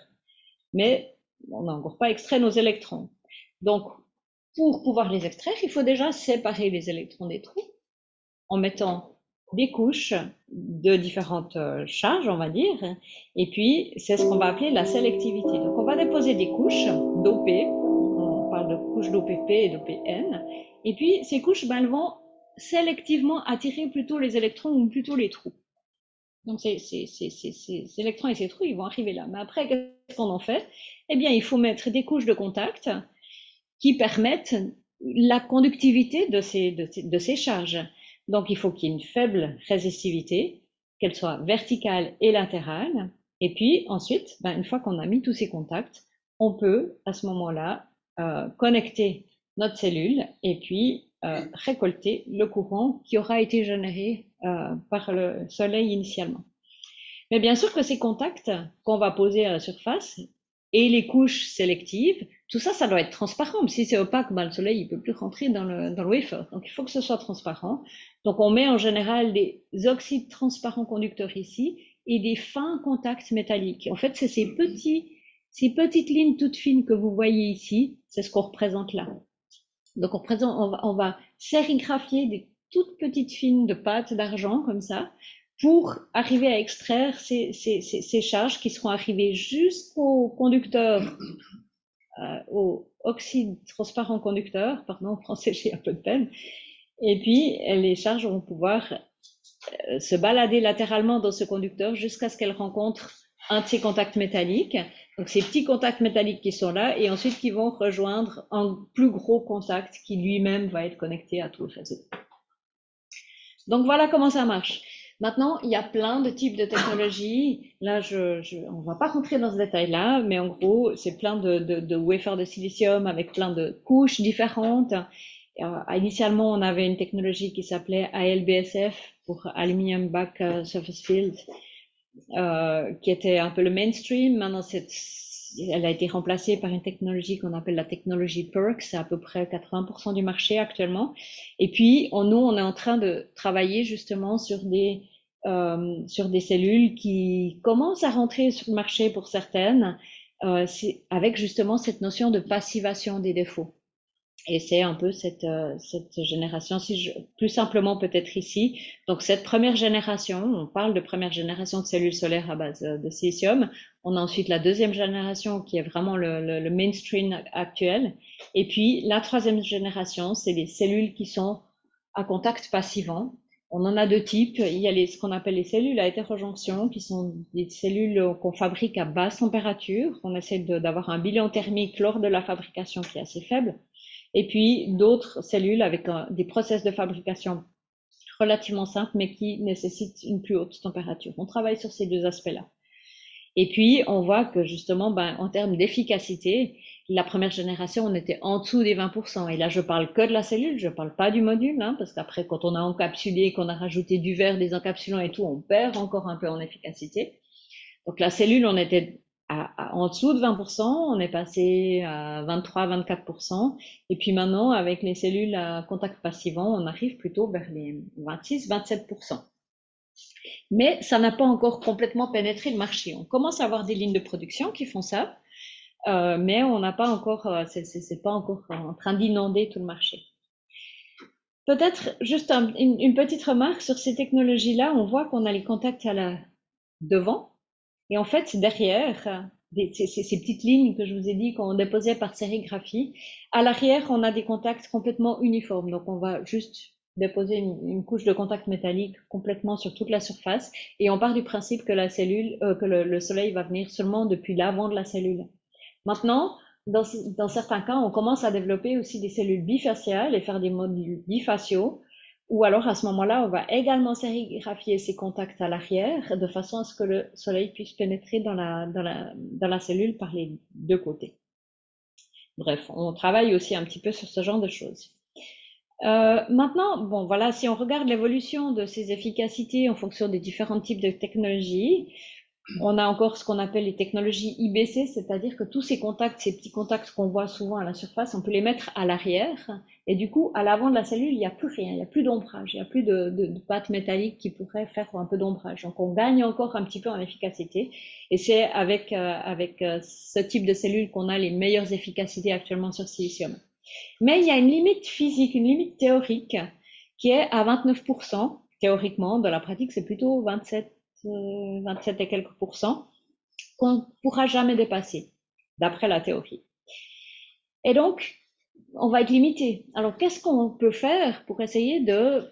Mais on n'a encore pas extrait nos électrons. Donc, pour pouvoir les extraire, il faut déjà séparer les électrons des trous en mettant des couches de différentes charges, on va dire, et puis c'est ce qu'on va appeler la sélectivité. Donc on va déposer des couches d'O P, on parle de couches d'O P P et d'O P N, et puis ces couches, ben, elles vont sélectivement attirer plutôt les électrons ou plutôt les trous. Donc ces, ces, ces, ces, ces électrons et ces trous, ils vont arriver là. Mais après, qu'est-ce qu'on en fait? Eh bien, il faut mettre des couches de contact qui permettent la conductivité de ces, de ces, de ces charges. Donc, il faut qu'il y ait une faible résistivité, qu'elle soit verticale et latérale. Et puis, ensuite, ben, une fois qu'on a mis tous ces contacts, on peut, à ce moment-là, euh, connecter notre cellule et puis euh, récolter le courant qui aura été généré euh, par le soleil initialement. Mais bien sûr que ces contacts qu'on va poser à la surface, et les couches sélectives, tout ça, ça doit être transparent. Si c'est opaque, ben, le soleil il peut plus rentrer dans le, dans le wafer. Donc il faut que ce soit transparent. Donc on met en général des oxydes transparents conducteurs ici et des fins contacts métalliques. En fait, c'est ces petits, ces petites lignes toutes fines que vous voyez ici, c'est ce qu'on représente là. Donc on, représente, on, va, on va sérigraphier des toutes petites fines de pâte d'argent comme ça pour arriver à extraire ces, ces, ces, ces charges qui seront arrivées jusqu'au conducteur, euh, au oxyde transparent conducteur, pardon, en français j'ai un peu de peine, et puis les charges vont pouvoir euh, se balader latéralement dans ce conducteur jusqu'à ce qu'elles rencontrent un de ces contacts métalliques. Donc ces petits contacts métalliques qui sont là et ensuite qui vont rejoindre un plus gros contact qui lui-même va être connecté à tout le réseau. Donc voilà comment ça marche. Maintenant, il y a plein de types de technologies. Là, je, je, on ne va pas rentrer dans ce détail-là, mais en gros, c'est plein de, de, de wafers de silicium avec plein de couches différentes. Euh, initialement, on avait une technologie qui s'appelait A L B S F pour Aluminium Back Surface Field, euh, qui était un peu le mainstream. Maintenant, c'est, elle a été remplacée par une technologie qu'on appelle la technologie PERC. C'est à peu près quatre-vingts pour cent du marché actuellement. Et puis, on, nous, on est en train de travailler justement sur des Euh, sur des cellules qui commencent à rentrer sur le marché pour certaines, euh, avec justement cette notion de passivation des défauts. Et c'est un peu cette, euh, cette génération, si je, plus simplement peut-être ici. Donc cette première génération, on parle de première génération de cellules solaires à base de silicium. On a ensuite la deuxième génération qui est vraiment le, le, le mainstream actuel. Et puis la troisième génération, c'est les cellules qui sont à contact passivant. On en a deux types. Il y a les, ce qu'on appelle les cellules à hétérojonction, qui sont des cellules qu'on fabrique à basse température. On essaie de, d'avoir un bilan thermique lors de la fabrication qui est assez faible. Et puis d'autres cellules avec un, des process de fabrication relativement simples, mais qui nécessitent une plus haute température. On travaille sur ces deux aspects-là. Et puis, on voit que justement, ben, en termes d'efficacité, la première génération, on était en dessous des vingt pour cent. Et là, je parle que de la cellule, je parle pas du module, hein, parce qu'après, quand on a encapsulé, qu'on a rajouté du verre, des encapsulants et tout, on perd encore un peu en efficacité. Donc, la cellule, on était à, à, en dessous de vingt pour cent, on est passé à vingt-trois à vingt-quatre pour cent. Et puis maintenant, avec les cellules à contact passivant, on arrive plutôt vers les vingt-six à vingt-sept pour cent. Mais ça n'a pas encore complètement pénétré le marché. On commence à avoir des lignes de production qui font ça, euh, mais on n'a pas encore, euh, c'est, c'est, c'est pas encore en train d'inonder tout le marché. Peut-être juste un, une, une petite remarque sur ces technologies-là. On voit qu'on a les contacts à la devant, et en fait derrière, des, ces, ces petites lignes que je vous ai dit qu'on déposait par sérigraphie, à l'arrière on a des contacts complètement uniformes. Donc on va juste déposer une, une couche de contact métallique complètement sur toute la surface, et on part du principe que la cellule, euh, que le, le soleil va venir seulement depuis l'avant de la cellule. Maintenant, dans, dans certains cas, on commence à développer aussi des cellules bifaciales et faire des modules bifaciaux, ou alors à ce moment-là, on va également sérigraphier ces contacts à l'arrière de façon à ce que le soleil puisse pénétrer dans la, dans la, dans la cellule par les deux côtés. Bref, on travaille aussi un petit peu sur ce genre de choses. Euh, maintenant, bon, voilà, si on regarde l'évolution de ces efficacités en fonction des différents types de technologies, on a encore ce qu'on appelle les technologies I B C, c'est-à-dire que tous ces contacts, ces petits contacts qu'on voit souvent à la surface, on peut les mettre à l'arrière, et du coup, à l'avant de la cellule, il n'y a plus rien, il n'y a plus d'ombrage, il n'y a plus de, de, de pâte métallique qui pourrait faire un peu d'ombrage. Donc, on gagne encore un petit peu en efficacité, et c'est avec, euh, avec euh, ce type de cellules qu'on a les meilleures efficacités actuellement sur silicium. Mais il y a une limite physique, une limite théorique, qui est à vingt-neuf pour cent, théoriquement. Dans la pratique, c'est plutôt vingt-sept, euh, vingt-sept et quelques pourcents, qu'on ne pourra jamais dépasser, d'après la théorie. Et donc, on va être limité. Alors, qu'est-ce qu'on peut faire pour essayer de,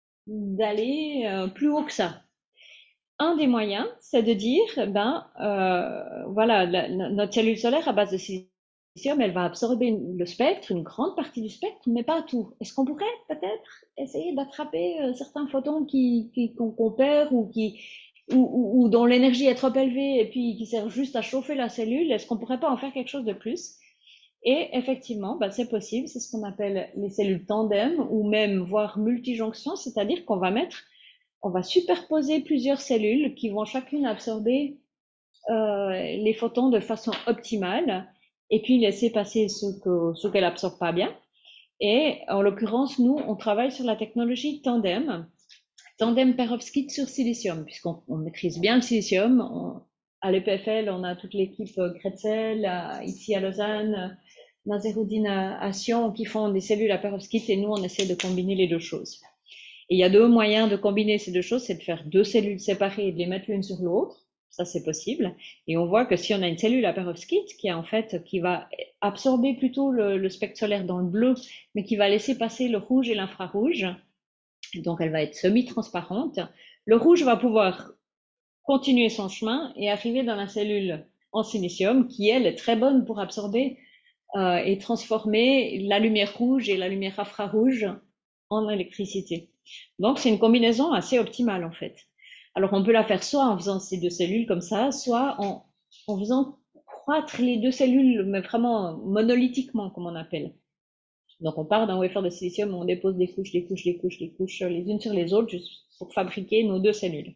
d'aller euh, plus haut que ça? Un des moyens, c'est de dire, ben, euh, voilà, la, la, notre cellule solaire à base de silicium, elle va absorber le spectre, une grande partie du spectre, mais pas tout. Est-ce qu'on pourrait peut-être essayer d'attraper euh, certains photons qui, qui, qu'on, qu'on perd ou, qui, ou, ou, ou dont l'énergie est trop élevée et puis qui servent juste à chauffer la cellule? Est-ce qu'on pourrait pas en faire quelque chose de plus? Et effectivement, ben, c'est possible. C'est ce qu'on appelle les cellules tandem ou même voire multijonction, c'est-à-dire qu'on va mettre, on va superposer plusieurs cellules qui vont chacune absorber euh, les photons de façon optimale et puis laisser passer ce que, ce qu'elle absorbe pas bien. Et en l'occurrence, nous, on travaille sur la technologie tandem, tandem perovskite sur silicium, puisqu'on on maîtrise bien le silicium. On, à l'E P F L, on a toute l'équipe Gretzel, à, ici à Lausanne, Nazerudine à, à Sion, qui font des cellules à perovskite, et nous, on essaie de combiner les deux choses. Et il y a deux moyens de combiner ces deux choses, c'est de faire deux cellules séparées et de les mettre l'une sur l'autre. Ça, c'est possible. Et on voit que si on a une cellule à perovskite qui est en fait, qui va absorber plutôt le, le spectre solaire dans le bleu, mais qui va laisser passer le rouge et l'infrarouge, donc elle va être semi-transparente, le rouge va pouvoir continuer son chemin et arriver dans la cellule en silicium, qui elle est très bonne pour absorber euh, et transformer la lumière rouge et la lumière infrarouge en électricité. Donc c'est une combinaison assez optimale en fait. Alors on peut la faire soit en faisant ces deux cellules comme ça, soit en, en faisant croître les deux cellules, mais vraiment monolithiquement comme on appelle. Donc on part d'un wafer de silicium, on dépose des couches, des couches, des couches, des couches les unes sur les autres juste pour fabriquer nos deux cellules.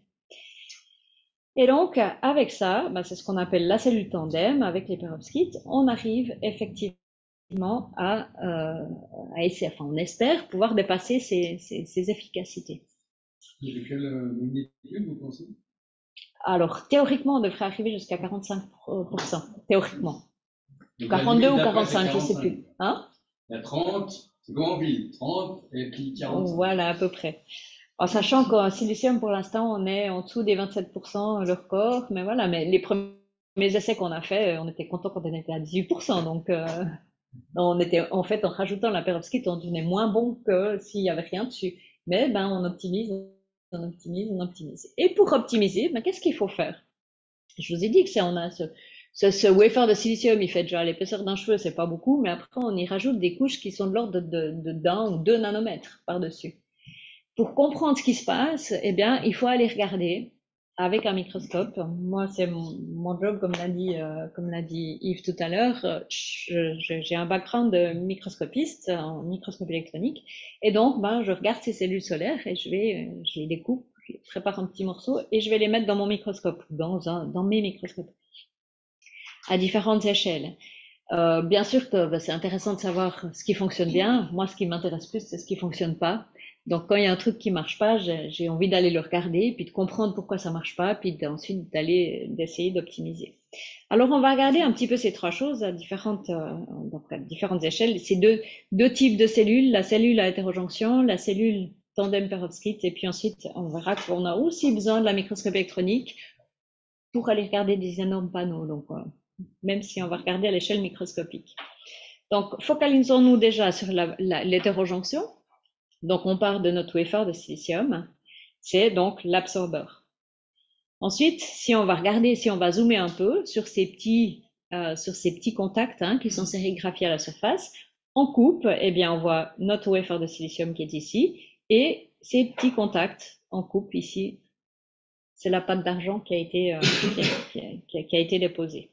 Et donc avec ça, bah, c'est ce qu'on appelle la cellule tandem avec les perovskites, on arrive effectivement à, euh, à essayer, enfin on espère pouvoir dépasser ces, ces, ces efficacités. Et de quelle magnitude vous pensez? Alors, théoriquement, on devrait arriver jusqu'à quarante-cinq pour cent, théoriquement. Donc, quarante-deux ou quarante-cinq, je ne sais plus. Hein? Il y a trente, c'est comme en ville, trente et puis quarante. Voilà, à peu près. En sachant qu'en silicium, pour l'instant, on est en dessous des vingt-sept pour cent le record, mais voilà, mais les premiers essais qu'on a fait, on était content quand on était à dix-huit pour cent, donc euh, on était, en fait, en rajoutant la perovskite, on devenait moins bon que s'il n'y avait rien dessus. Mais ben, on optimise, on optimise, on optimise. Et pour optimiser, ben, qu'est-ce qu'il faut faire? Je vous ai dit que c'est, on a ce, ce, ce wafer de silicium, il fait déjà l'épaisseur d'un cheveu, c'est pas beaucoup, mais après on y rajoute des couches qui sont de l'ordre de, de, d'un ou deux nanomètres par-dessus. Pour comprendre ce qui se passe, eh bien, il faut aller regarder avec un microscope. Moi, c'est mon, mon job, comme l'a dit, euh, comme l'a dit Yves tout à l'heure. Je, je, j'ai un background de microscopiste en microscopie électronique, et donc, ben, je regarde ces cellules solaires et je vais, je les découpe, je prépare un petit morceau et je vais les mettre dans mon microscope, dans un, dans mes microscopes, à différentes échelles. Euh, bien sûr que ben, c'est intéressant de savoir ce qui fonctionne bien. Moi, ce qui m'intéresse plus, c'est ce qui fonctionne pas. Donc, quand il y a un truc qui marche pas, j'ai, j'ai envie d'aller le regarder, puis de comprendre pourquoi ça marche pas, puis ensuite d'aller d'essayer d'optimiser. Alors, on va regarder un petit peu ces trois choses à différentes, euh, donc à différentes échelles. Ces deux, deux types de cellules, la cellule à hétérojonction, la cellule tandem perovskite, et puis ensuite, on verra qu'on a aussi besoin de la microscopie électronique pour aller regarder des énormes panneaux. Donc, euh, même si on va regarder à l'échelle microscopique. Donc, focalisons-nous déjà sur la, la, l'hétérojonction. Donc, on part de notre wafer de silicium. C'est donc l'absorbeur. Ensuite, si on va regarder, si on va zoomer un peu sur ces petits, euh, sur ces petits contacts hein, qui sont sérigraphiés à la surface, en coupe, eh bien, on voit notre wafer de silicium qui est ici et ces petits contacts en coupe ici. C'est la pâte d'argent qui a été, euh, qui, a, qui, a, qui a été déposée.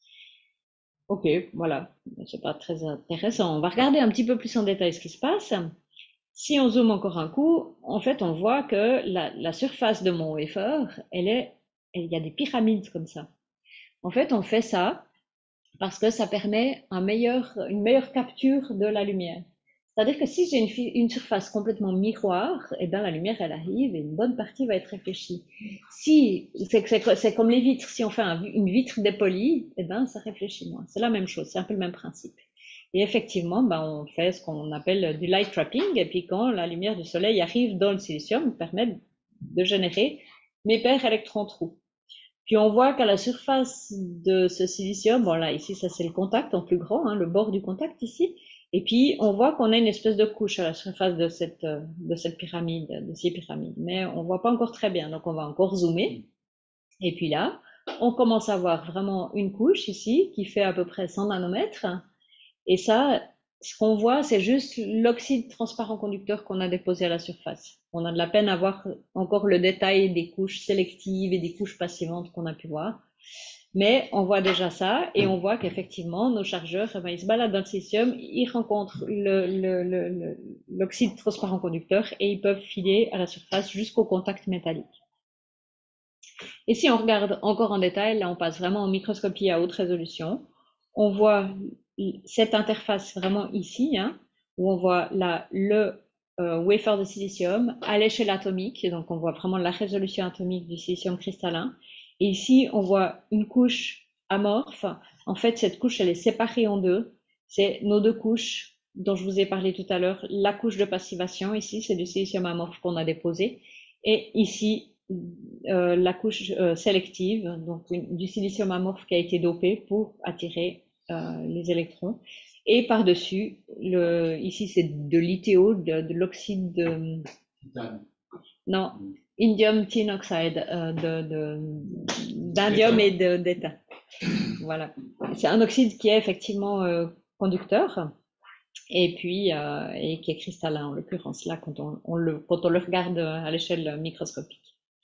Ok, voilà, c'est pas très intéressant. On va regarder un petit peu plus en détail ce qui se passe. Si on zoome encore un coup, en fait, on voit que la, la surface de mon wafer, elle est, il y a des pyramides comme ça. En fait, on fait ça parce que ça permet un meilleur, une meilleure capture de la lumière. C'est-à-dire que si j'ai une, une surface complètement miroir, eh ben la lumière elle arrive et une bonne partie va être réfléchie. Si c'est, c'est, c'est comme les vitres, si on fait un, une vitre dépolie, eh ben ça réfléchit moins. C'est la même chose, c'est un peu le même principe. Et effectivement, ben on fait ce qu'on appelle du light trapping, et puis quand la lumière du soleil arrive dans le silicium, ça permet de générer mes paires électrons-trous. Puis on voit qu'à la surface de ce silicium, bon là ici ça c'est le contact en plus grand, hein, le bord du contact ici, et puis on voit qu'on a une espèce de couche à la surface de cette, de cette pyramide, de ces pyramides, mais on voit pas encore très bien, donc on va encore zoomer. Et puis là, on commence à voir vraiment une couche ici qui fait à peu près cent nanomètres, et ça, ce qu'on voit, c'est juste l'oxyde transparent conducteur qu'on a déposé à la surface. On a de la peine à voir encore le détail des couches sélectives et des couches passivantes qu'on a pu voir. Mais on voit déjà ça et on voit qu'effectivement, nos chargeurs, eh ben, ils se baladent dans le silicium, ils rencontrent le, le, le, le, l'oxyde transparent conducteur et ils peuvent filer à la surface jusqu'au contact métallique. Et si on regarde encore en détail, là on passe vraiment en microscopie à haute résolution, on voit cette interface vraiment ici, hein, où on voit là le euh, wafer de silicium à l'échelle atomique, donc on voit vraiment la résolution atomique du silicium cristallin. Et ici, on voit une couche amorphe. En fait, cette couche, elle est séparée en deux. C'est nos deux couches dont je vous ai parlé tout à l'heure. La couche de passivation, ici, c'est du silicium amorphe qu'on a déposé. Et ici, euh, la couche euh, sélective, donc une, du silicium amorphe qui a été dopé pour attirer euh, les électrons. Et par-dessus, le, ici c'est de l'I T O, de, de l'oxyde de... Non, indium tin oxide, euh, de, de, d'indium et de, d'étain. Voilà. C'est un oxyde qui est effectivement euh, conducteur et puis euh, et qui est cristallin en l'occurrence là quand on, on le, quand on le regarde à l'échelle microscopique.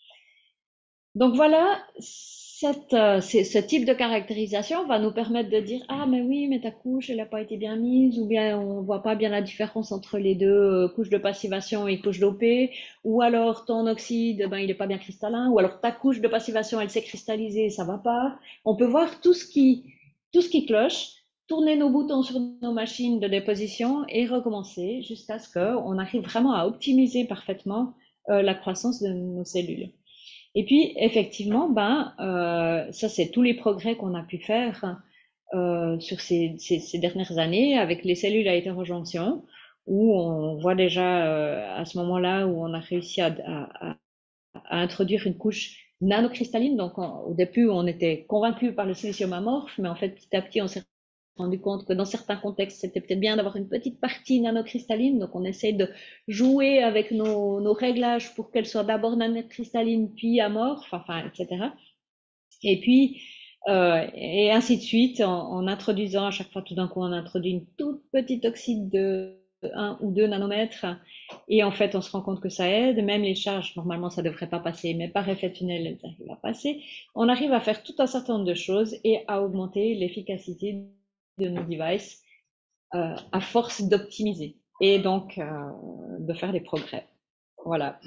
Donc voilà, cette, euh, ce type de caractérisation va nous permettre de dire ah mais oui mais ta couche elle n'a pas été bien mise, ou bien on voit pas bien la différence entre les deux euh, couches de passivation et couches dopées, ou alors ton oxyde ben il est pas bien cristallin, ou alors ta couche de passivation elle s'est cristallisée, ça va pas. On peut voir tout ce qui tout ce qui cloche, tourner nos boutons sur nos machines de déposition et recommencer jusqu'à ce qu'on arrive vraiment à optimiser parfaitement euh, la croissance de nos cellules. Et puis, effectivement, ben, euh, ça, c'est tous les progrès qu'on a pu faire euh, sur ces, ces, ces dernières années avec les cellules à hétérojonction, où on voit déjà euh, à ce moment-là où on a réussi à, à, à introduire une couche nanocristalline. Donc, on, au début, on était convaincu par le silicium amorphe, mais en fait, petit à petit, on s'est rendu compte que dans certains contextes, c'était peut-être bien d'avoir une petite partie nanocristalline. Donc, on essaye de jouer avec nos, nos réglages pour qu'elle soit d'abord nanocristalline, puis amorphe, enfin, et cetera. Et puis, euh, et ainsi de suite, en, en introduisant à chaque fois, tout d'un coup, on introduit une toute petite oxyde de un ou deux nanomètres, et en fait, on se rend compte que ça aide. Même les charges, normalement, ça devrait pas passer, mais par effet tunnel, elles arrivent à passer. On arrive à faire tout un certain nombre de choses et à augmenter l'efficacité de nos devices euh, à force d'optimiser et donc euh, de faire des progrès. Voilà.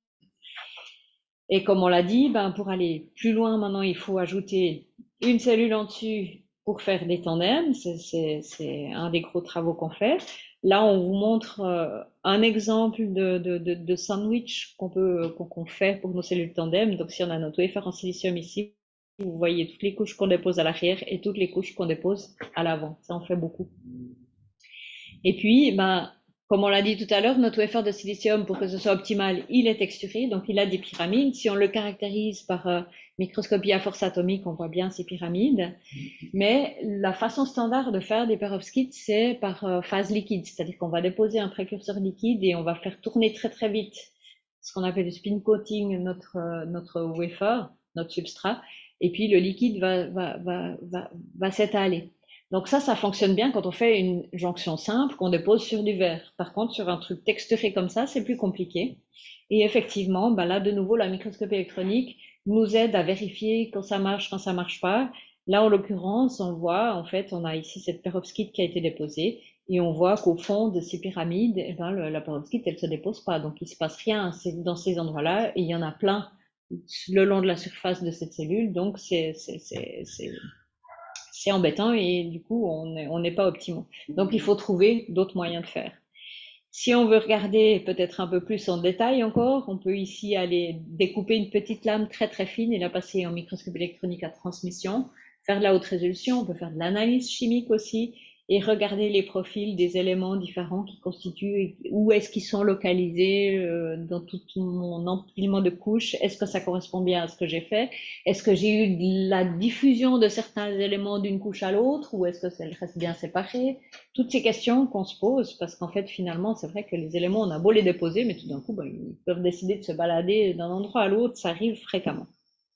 Et comme on l'a dit, ben pour aller plus loin maintenant, il faut ajouter une cellule en dessus pour faire des tandems. C'est un des gros travaux qu'on fait. Là, on vous montre euh, un exemple de, de, de, de sandwich qu'on peut qu'on fait pour nos cellules tandem. Donc, si on a notre wafer en silicium ici, vous voyez toutes les couches qu'on dépose à l'arrière et toutes les couches qu'on dépose à l'avant. Ça en fait beaucoup. Et puis, ben, comme on l'a dit tout à l'heure, notre wafer de silicium, pour que ce soit optimal, il est texturé, donc il a des pyramides. Si on le caractérise par euh, microscopie à force atomique, on voit bien ces pyramides. Mais la façon standard de faire des perovskites, c'est par euh, phase liquide, c'est-à-dire qu'on va déposer un précurseur liquide et on va faire tourner très très vite ce qu'on appelle le spin coating, notre, euh, notre wafer, notre substrat, et puis le liquide va, va, va, va, va s'étaler. Donc ça, ça fonctionne bien quand on fait une jonction simple qu'on dépose sur du verre. Par contre, sur un truc texturé comme ça, c'est plus compliqué. Et effectivement, ben là, de nouveau, la microscopie électronique nous aide à vérifier quand ça marche, quand ça marche pas. Là, en l'occurrence, on voit, en fait, on a ici cette perovskite qui a été déposée et on voit qu'au fond de ces pyramides, eh ben, le, la perovskite, elle se dépose pas. Donc, il se passe rien dans ces endroits-là et il y en a plein le long de la surface de cette cellule. Donc, c'est, c'est, c'est, c'est c'est embêtant et du coup, on n'est on n'est pas optimaux. Donc, il faut trouver d'autres moyens de faire. Si on veut regarder peut-être un peu plus en détail encore, on peut ici aller découper une petite lame très très fine et la passer en microscopie électronique à transmission, faire de la haute résolution, on peut faire de l'analyse chimique aussi et regarder les profils des éléments différents qui constituent, où est-ce qu'ils sont localisés euh, dans tout mon empilement de couches, est-ce que ça correspond bien à ce que j'ai fait, est-ce que j'ai eu de la diffusion de certains éléments d'une couche à l'autre, ou est-ce que ça reste bien séparé, toutes ces questions qu'on se pose, parce qu'en fait finalement c'est vrai que les éléments on a beau les déposer, mais tout d'un coup ben, ils peuvent décider de se balader d'un endroit à l'autre, ça arrive fréquemment.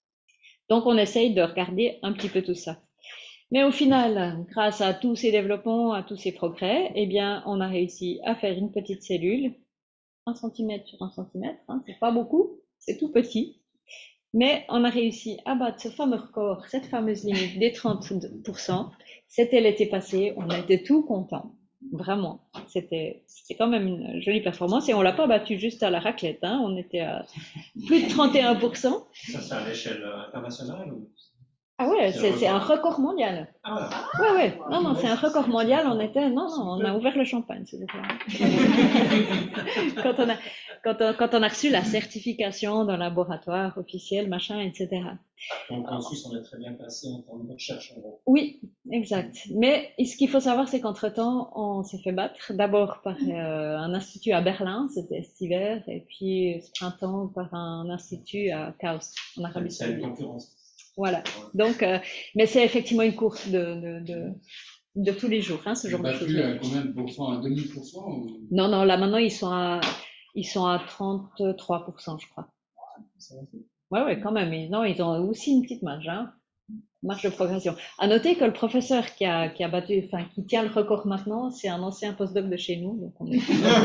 Donc on essaye de regarder un petit peu tout ça. Mais au final, grâce à tous ces développements, à tous ces progrès, eh bien, on a réussi à faire une petite cellule, un centimètre sur un centimètre, hein, c'est pas beaucoup, c'est tout petit, mais on a réussi à battre ce fameux record, cette fameuse limite des trente pour cent. C'était l'été passé, on était tout contents. Vraiment. C'était, c'était quand même une jolie performance et on l'a pas battu juste à la raclette, hein. On était à plus de trente et un pour cent. Ça, c'est à l'échelle internationale ou... Ah ouais, C'est c'est, un c'est un record. record mondial. Ah, Ouais, ouais. Non, non, c'est un record mondial. On était, non, non, on a ouvert le champagne, s'il vous plaît. quand on a, quand on, quand on a reçu la certification d'un laboratoire officiel, machin, et cetera. donc en Suisse, on est très bien passé en termes de recherche, en gros. Oui, exact. Mais ce qu'il faut savoir, c'est qu'entre-temps, on s'est fait battre. D'abord par euh, un institut à Berlin, c'était cet hiver, et puis ce printemps par un institut à Kaust, en Arabie C'est une Saoudite. concurrence. Voilà. Donc, euh, mais c'est effectivement une course de, de, de, de tous les jours, hein, ce C'est genre de choses. battu à combien de pourcents? À deux mille pour cent ou... Non, non, là maintenant, ils sont à, ils sont à trente-trois pour cent, je crois. Ouais, ouais, quand même. Ils, non, ils ont aussi une petite marge, hein. Marge de progression. À noter que le professeur qui a, qui a battu, enfin, qui tient le record maintenant, c'est un ancien postdoc de chez nous. Donc on est...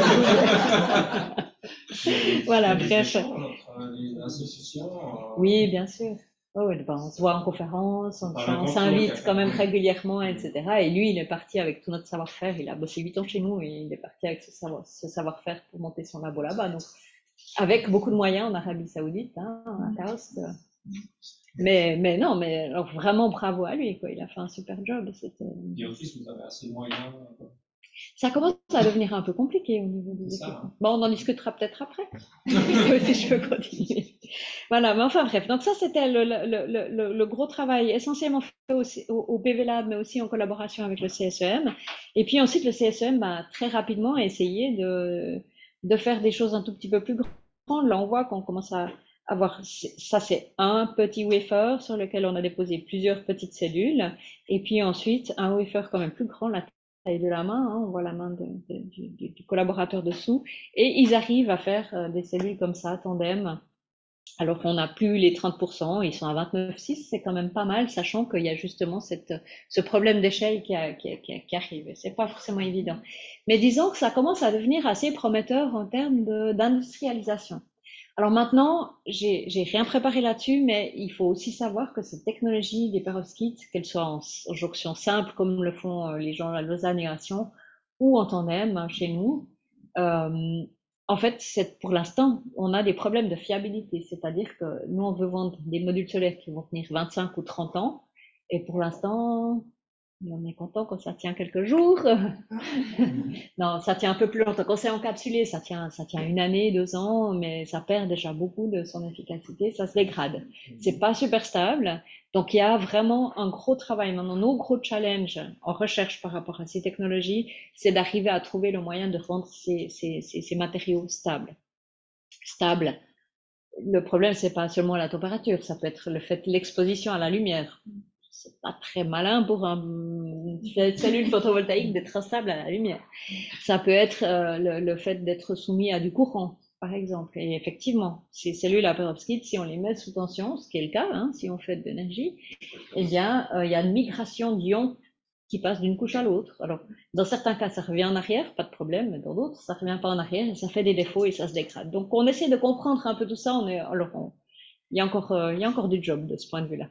Voilà, Il y a des bref. échanges entre les associations. euh, Oui, bien sûr. Oh, oui, ben, on se voit en conférence, on, Par un on concours, s'invite café. quand même régulièrement, et cetera. Et lui, il est parti avec tout notre savoir-faire. Il a bossé huit ans chez nous et il est parti avec ce savoir- ce savoir-faire pour monter son labo là-bas. Donc, avec beaucoup de moyens en Arabie Saoudite, hein, à Kaust. Mais, mais non, mais alors vraiment bravo à lui, quoi. Il a fait un super job. C'était... Et en Suisse, vous avez assez de moyens. euh, Ça commence à devenir un peu compliqué au niveau des C'est ça, équipements. hein. Bon, on en discutera peut-être après, si je peux continuer. Voilà, mais enfin bref, donc ça c'était le, le, le, le, le gros travail essentiellement fait aussi, au, au P V Lab, mais aussi en collaboration avec le C S E M. Et puis ensuite, le C S E M bah, très rapidement a essayé de, de faire des choses un tout petit peu plus grandes. Là, on voit qu'on commence à avoir, ça c'est un petit wafer sur lequel on a déposé plusieurs petites cellules. Et puis ensuite, un wafer quand même plus grand, la taille de la main, hein, on voit la main de, de, du, du collaborateur dessous, et ils arrivent à faire euh, des cellules comme ça, tandem, alors qu'on n'a plus les trente pour cent, ils sont à vingt-neuf virgule six, c'est quand même pas mal, sachant qu'il y a justement cette, ce problème d'échelle qui, a, qui, a, qui arrive, c'est pas forcément évident. Mais disons que ça commence à devenir assez prometteur en termes d'industrialisation. Alors maintenant, j'ai rien préparé là-dessus, mais il faut aussi savoir que cette technologie des perovskites, qu'elle soit en, en jonction simple, comme le font les gens à Lausanne et à Sion, ou en tandem chez nous, euh, en fait, c'est, pour l'instant, on a des problèmes de fiabilité. C'est-à-dire que nous, on veut vendre des modules solaires qui vont tenir vingt-cinq ou trente ans, et pour l'instant, on est content quand ça tient quelques jours. Non, ça tient un peu plus longtemps. Quand c'est encapsulé, ça tient, ça tient une année, deux ans, mais ça perd déjà beaucoup de son efficacité, ça se dégrade. C'est pas super stable. Donc, il y a vraiment un gros travail. Maintenant, nos gros challenges en recherche par rapport à ces technologies, c'est d'arriver à trouver le moyen de rendre ces, ces, ces, ces matériaux stables. Stables. Le problème, c'est pas seulement la température, ça peut être le fait de l'exposition à la lumière. C'est pas très malin pour un, une cellule photovoltaïque d'être stable à la lumière. Ça peut être euh, le, le fait d'être soumis à du courant, par exemple. Et effectivement, ces cellules à perovskite, si on les met sous tension, ce qui est le cas, hein, si on fait de l'énergie, eh bien, euh, il y a une migration d'ions qui passe d'une couche à l'autre. Alors, dans certains cas, ça revient en arrière, pas de problème, mais dans d'autres, ça revient pas en arrière et ça fait des défauts et ça se dégrade. Donc, on essaie de comprendre un peu tout ça. On est, alors, on, il y a encore, euh, il y a encore du job de ce point de vue-là.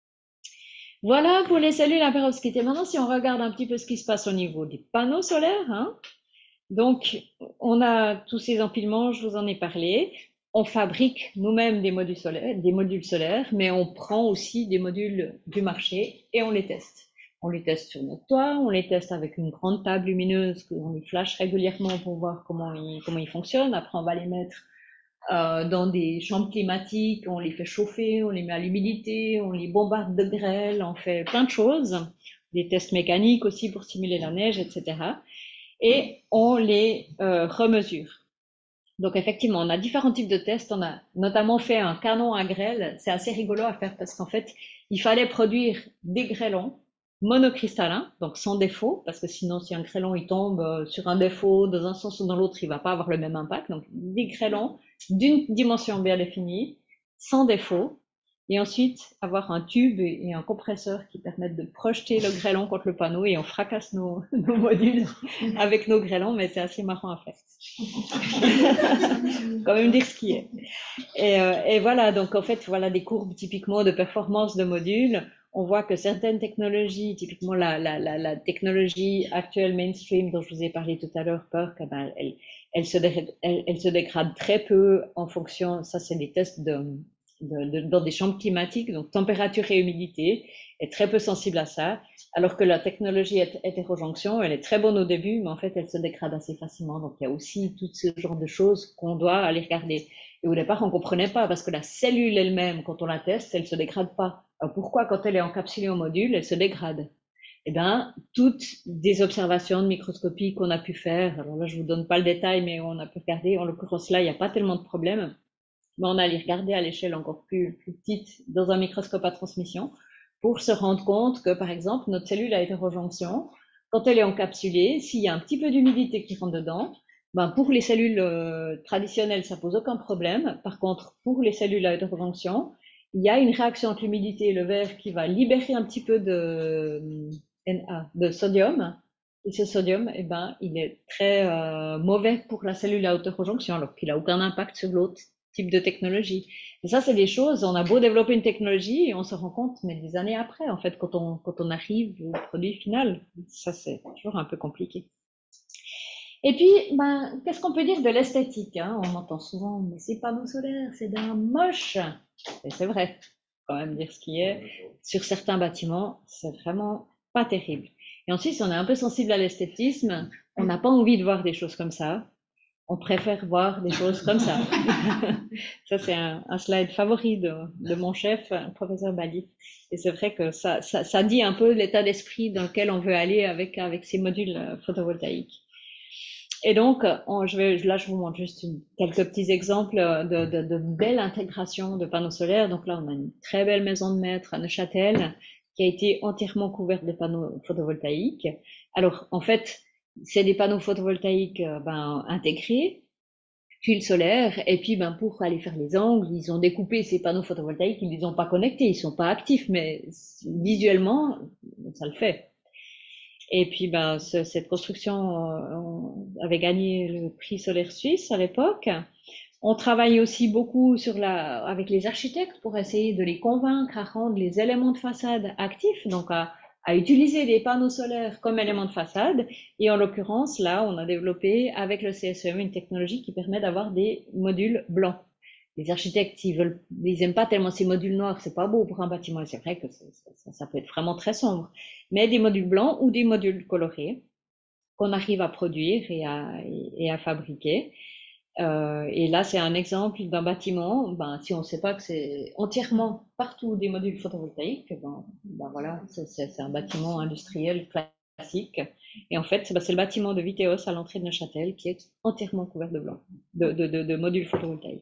Voilà pour les cellules à perovskite. Et maintenant, si on regarde un petit peu ce qui se passe au niveau des panneaux solaires, hein, donc, on a tous ces empilements, je vous en ai parlé. On fabrique nous-mêmes des modules solaires, des modules solaires, mais on prend aussi des modules du marché et on les teste. On les teste sur notre toit, on les teste avec une grande table lumineuse qu'on les flash régulièrement pour voir comment ils, comment ils fonctionnent. Après, on va les mettre euh, dans des chambres climatiques, on les fait chauffer, on les met à l'humidité, on les bombarde de grêle, on fait plein de choses. Des tests mécaniques aussi pour simuler la neige, et cetera. Et on les euh, remesure. Donc effectivement, on a différents types de tests. On a notamment fait un canon à grêle. C'est assez rigolo à faire parce qu'en fait, il fallait produire des grêlons monocristallins, donc sans défaut, parce que sinon, si un grêlon il tombe sur un défaut dans un sens ou dans l'autre, il va pas avoir le même impact. Donc des grêlons d'une dimension bien définie, sans défaut. Et ensuite, avoir un tube et un compresseur qui permettent de projeter le grêlon contre le panneau et on fracasse nos, nos modules avec nos grêlons, mais c'est assez marrant à faire. Quand même dire ce qui est. Et, euh, et voilà, donc en fait, voilà des courbes typiquement de performance de modules. on voit que certaines technologies, typiquement la, la, la, la technologie actuelle mainstream dont je vous ai parlé tout à l'heure, PERC, eh ben, elle, elle, se dégrade, elle, elle se dégrade très peu en fonction, ça c'est des tests de, de, de, dans des chambres climatiques, donc température et humidité, est très peu sensible à ça, alors que la technologie hétérojonction, elle est très bonne au début, mais en fait elle se dégrade assez facilement, donc il y a aussi tout ce genre de choses qu'on doit aller regarder. Et au départ, on ne comprenait pas, parce que la cellule elle-même, quand on la teste, elle ne se dégrade pas. Alors pourquoi, quand elle est encapsulée au module, elle se dégrade? Eh bien, toutes des observations de microscopie qu'on a pu faire, alors là, je ne vous donne pas le détail, mais on a pu regarder, en l'occurrence là, il n'y a pas tellement de problèmes, mais on a allé regarder à l'échelle encore plus, plus petite dans un microscope à transmission pour se rendre compte que, par exemple, notre cellule à hétérojonction, quand elle est encapsulée, s'il y a un petit peu d'humidité qui rentre dedans, ben pour les cellules euh, traditionnelles, ça pose aucun problème. Par contre, pour les cellules à hétérojonction, il y a une réaction entre l'humidité et le verre qui va libérer un petit peu de Na, de sodium. Et ce sodium, eh ben, il est très euh, mauvais pour la cellule à hétérojonction, alors qu'il n'a aucun impact sur l'autre type de technologie. Et ça, c'est des choses, on a beau développer une technologie et on se rend compte, mais des années après, en fait, quand on, quand on arrive au produit final, ça, c'est toujours un peu compliqué. Et puis, ben, qu'est-ce qu'on peut dire de l'esthétique, hein? On entend souvent, mais ces panneaux solaires, c'est d'un moche. Et c'est vrai, quand même dire ce qui est. Sur certains bâtiments, c'est vraiment pas terrible. Et ensuite, si on est un peu sensible à l'esthétisme, on n'a pas envie de voir des choses comme ça. On préfère voir des choses comme ça. Ça, c'est un, un slide favori de, de mon chef, professeur Bali. Et c'est vrai que ça, ça, ça dit un peu l'état d'esprit dans lequel on veut aller avec, avec ces modules photovoltaïques. Et donc, on, je vais, là, je vous montre juste une, quelques petits exemples de, de, de belle intégration de panneaux solaires. Donc là, on a une très belle maison de maître à Neuchâtel qui a été entièrement couverte de panneaux photovoltaïques. Alors, en fait, c'est des panneaux photovoltaïques ben, intégrés, tuiles solaires, et puis ben, pour aller faire les angles, ils ont découpé ces panneaux photovoltaïques, ils ne les ont pas connectés, ils ne sont pas actifs, mais visuellement, ça le fait. Et puis, ben, ce, cette construction euh, avait gagné le prix solaire suisse à l'époque. On travaille aussi beaucoup sur la, avec les architectes pour essayer de les convaincre à rendre les éléments de façade actifs, donc à, à utiliser des panneaux solaires comme éléments de façade. Et en l'occurrence, là, on a développé avec le C S E M une technologie qui permet d'avoir des modules blancs. Les architectes, ils veulent, ils aiment pas tellement ces modules noirs, c'est pas beau pour un bâtiment, et c'est vrai que ça, ça peut être vraiment très sombre. Mais des modules blancs ou des modules colorés qu'on arrive à produire et à, et, et à fabriquer. Euh, et là, c'est un exemple d'un bâtiment. Ben, si on ne sait pas que c'est entièrement partout des modules photovoltaïques, ben, ben voilà, c'est un bâtiment industriel classique. Et en fait, ben, c'est le bâtiment de Viteos à l'entrée de Neuchâtel qui est entièrement couvert de blanc, de, de, de, de modules photovoltaïques.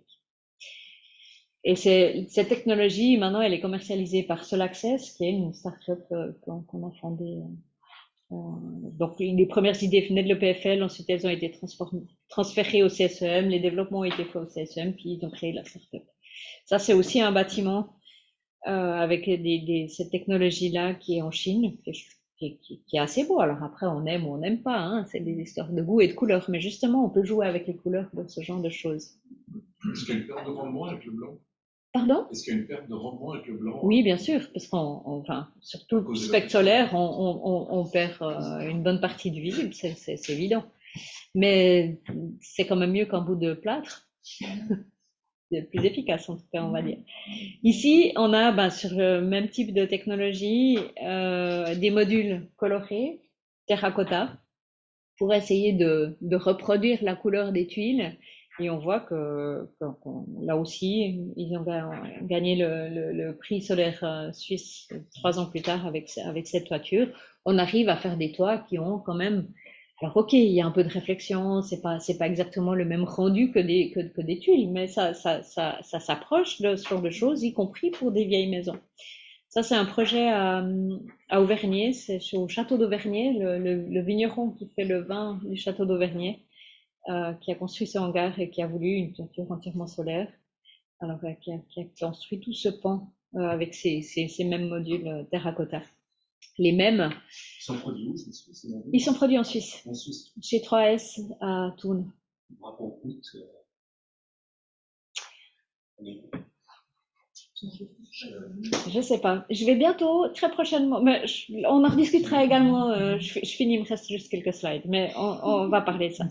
Et cette technologie, maintenant, elle est commercialisée par Solaccess, qui est une start-up euh, qu'on qu a fondée. Euh, donc, les premières idées venaient de l'E P F L, ensuite elles ont été transférées au C S E M, les développements ont été faits au C S E M, puis ils ont créé la start-up. Ça, c'est aussi un bâtiment euh, avec des, des, cette technologie-là qui est en Chine, qui est, qui, qui est assez beau. Alors après, on aime ou on n'aime pas, hein, c'est des histoires de goût et de couleurs, mais justement, on peut jouer avec les couleurs de ce genre de choses. Est-ce qu'il y a une perte de rendement avec le blanc? Pardon? Est-ce qu'il y a une perte de rendement avec le blanc? Oui, bien sûr, parce qu'on, enfin, surtout le spectre solaire, on, on, on perd euh, une bonne partie du visible, c'est évident. Mais c'est quand même mieux qu'un bout de plâtre. C'est plus efficace, en tout cas, on va dire. Ici, on a, ben, sur le même type de technologie, euh, des modules colorés, terracotta, pour essayer de, de reproduire la couleur des tuiles. Et on voit que, que, que là aussi, ils ont gagné le, le, le prix solaire suisse trois ans plus tard avec, avec cette toiture. On arrive à faire des toits qui ont quand même... Alors ok, il y a un peu de réflexion, c'est pas c'est pas exactement le même rendu que des que, que des tuiles, mais ça ça ça ça s'approche de ce genre de choses, y compris pour des vieilles maisons. Ça c'est un projet à, à Auvergnat, c'est au château d'Auvergnat, le, le, le vigneron qui fait le vin du château d'Auvergnat, euh, qui a construit ce hangar et qui a voulu une toiture entièrement solaire. Alors euh, qui, a, qui a construit tout ce pan euh, avec ces, ces, ces mêmes modules euh, terracotta. Les mêmes. Ils sont produits où? Ils sont produits en Suisse. En Suisse. Chez trois S à Thun. Bravo, écoute. Je sais pas. Je vais bientôt, très prochainement, mais je- on en rediscutera également. euh, je, je finis, il me reste juste quelques slides, mais on, on va parler de ça.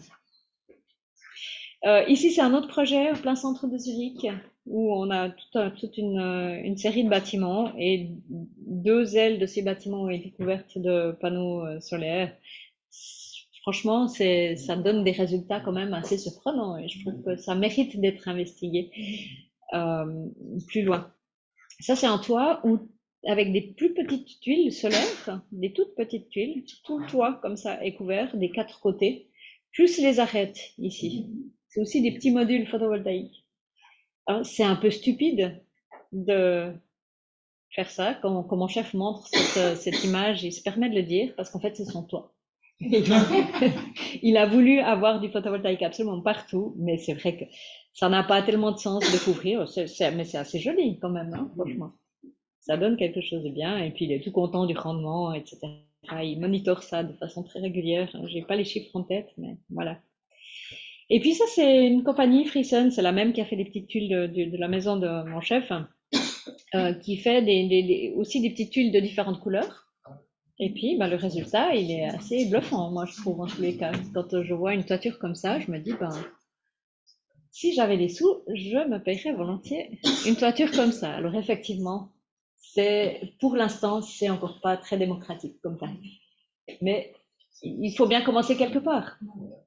Euh, ici, c'est un autre projet au plein centre de Zurich où on a tout un- toute une, euh, une série de bâtiments et deux ailes de ces bâtiments ont été couvertes de panneaux euh, solaires. Franchement, c'est, ça donne des résultats quand même assez surprenants et je trouve que ça mérite d'être investigué euh, plus loin. Ça, c'est un toit où, avec des plus petites tuiles solaires, des toutes petites tuiles, tout le toit comme ça est couvert des quatre côtés, plus les arêtes ici. C'est aussi des petits modules photovoltaïques. Hein, c'est un peu stupide de faire ça. Quand, quand mon chef montre cette, cette image, il se permet de le dire parce qu'en fait, c'est son toit. Il a voulu avoir du photovoltaïque absolument partout, mais c'est vrai que ça n'a pas tellement de sens de couvrir. C'est- c'est- mais c'est assez joli quand même, hein, franchement. Ça donne quelque chose de bien, et puis il est tout content du rendement, et cetera. Il monitore ça de façon très régulière. J'ai pas les chiffres en tête, mais voilà. Et puis ça, c'est une compagnie, Freesun, c'est la même qui a fait des petites tuiles de, de- de la maison de mon chef, euh, qui fait des, des- des- aussi des petites tuiles de différentes couleurs. Et puis, bah, le résultat, il est assez bluffant, moi, je trouve, en tous les cas. Quand je vois une toiture comme ça, je me dis, ben, si j'avais des sous, je me paierais volontiers une toiture comme ça. Alors, effectivement, c'est, pour l'instant, c'est encore pas très démocratique comme tarif. Mais il faut bien commencer quelque part.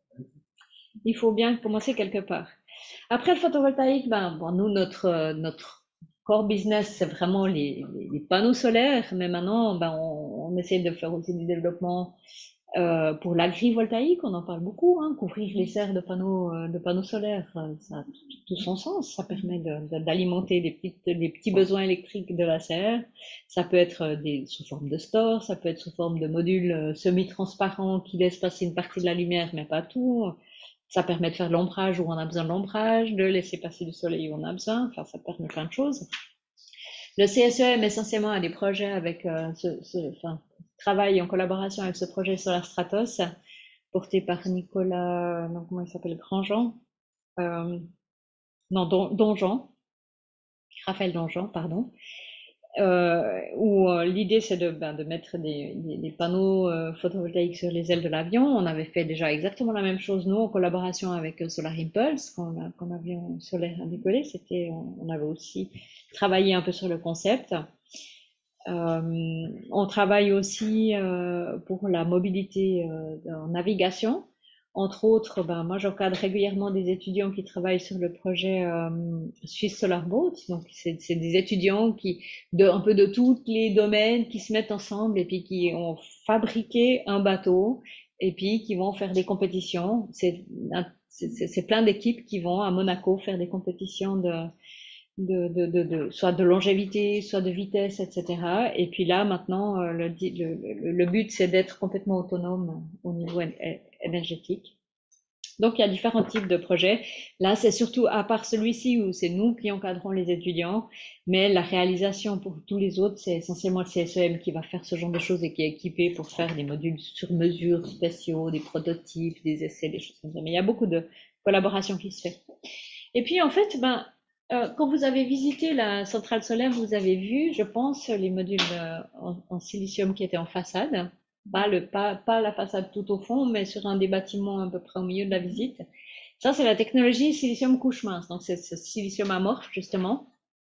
Il faut bien commencer quelque part. Après le photovoltaïque, ben, bon, nous, notre, notre core business, c'est vraiment les, les, les panneaux solaires. Mais maintenant, ben, on, on essaie de faire aussi du développement euh, pour l'agrivoltaïque. On en parle beaucoup, hein, couvrir les serres de panneaux, euh, de panneaux solaires. Ça a tout, tout son sens. Ça permet de, de, d'alimenter des, petites, des petits besoins électriques de la serre. Ça peut être des, sous forme de store, ça peut être sous forme de modules euh, semi-transparents qui laissent passer une partie de la lumière, mais pas tout. Ça permet de faire de l'ombrage où on a besoin de l'ombrage, de laisser passer du soleil où on a besoin. Enfin, ça permet plein de choses. Le C S E M essentiellement a des projets avec euh, ce, ce enfin, travaille en collaboration avec ce projet Solar Stratos, porté par Nicolas, non, comment il s'appelle, Grandjean, euh, non, Don, Donjean, Raphaël Donjean, pardon, euh, où euh, l'idée c'est de, ben, de mettre des, des, des panneaux euh, photovoltaïques sur les ailes de l'avion. On avait fait déjà exactement la même chose, nous, en collaboration avec euh, Solar Impulse, quand, la, quand l'avion solaire a décollé. C'était, on, on avait aussi travaillé un peu sur le concept. Euh, on travaille aussi euh, pour la mobilité euh, en navigation. Entre autres, ben, moi j'encadre régulièrement des étudiants qui travaillent sur le projet euh, Swiss Solar Boat. Donc c'est, c'est des étudiants qui, de, un peu de tous les domaines, qui se mettent ensemble et puis qui ont fabriqué un bateau et puis qui vont faire des compétitions. C'est, c'est, c'est plein d'équipes qui vont à Monaco faire des compétitions de de, de, de, de, soit de longévité, soit de vitesse, et cetera. Et puis là, maintenant, le, le, le but, c'est d'être complètement autonome au niveau énergétique. Donc, il y a différents types de projets. Là, c'est surtout, à part celui-ci, où c'est nous qui encadrons les étudiants, mais la réalisation pour tous les autres, c'est essentiellement le C S E M qui va faire ce genre de choses et qui est équipé pour faire des modules sur mesure spéciaux, des prototypes, des essais, des choses comme ça. Mais il y a beaucoup de collaboration qui se fait. Et puis, en fait, ben, euh, quand vous avez visité la centrale solaire, vous avez vu, je pense, les modules euh, en, en silicium qui étaient en façade. Pas, le, pas, pas la façade tout au fond, mais sur un des bâtiments à peu près au milieu de la visite. Ça, c'est la technologie silicium couche mince. Donc, c'est ce silicium amorphe, justement,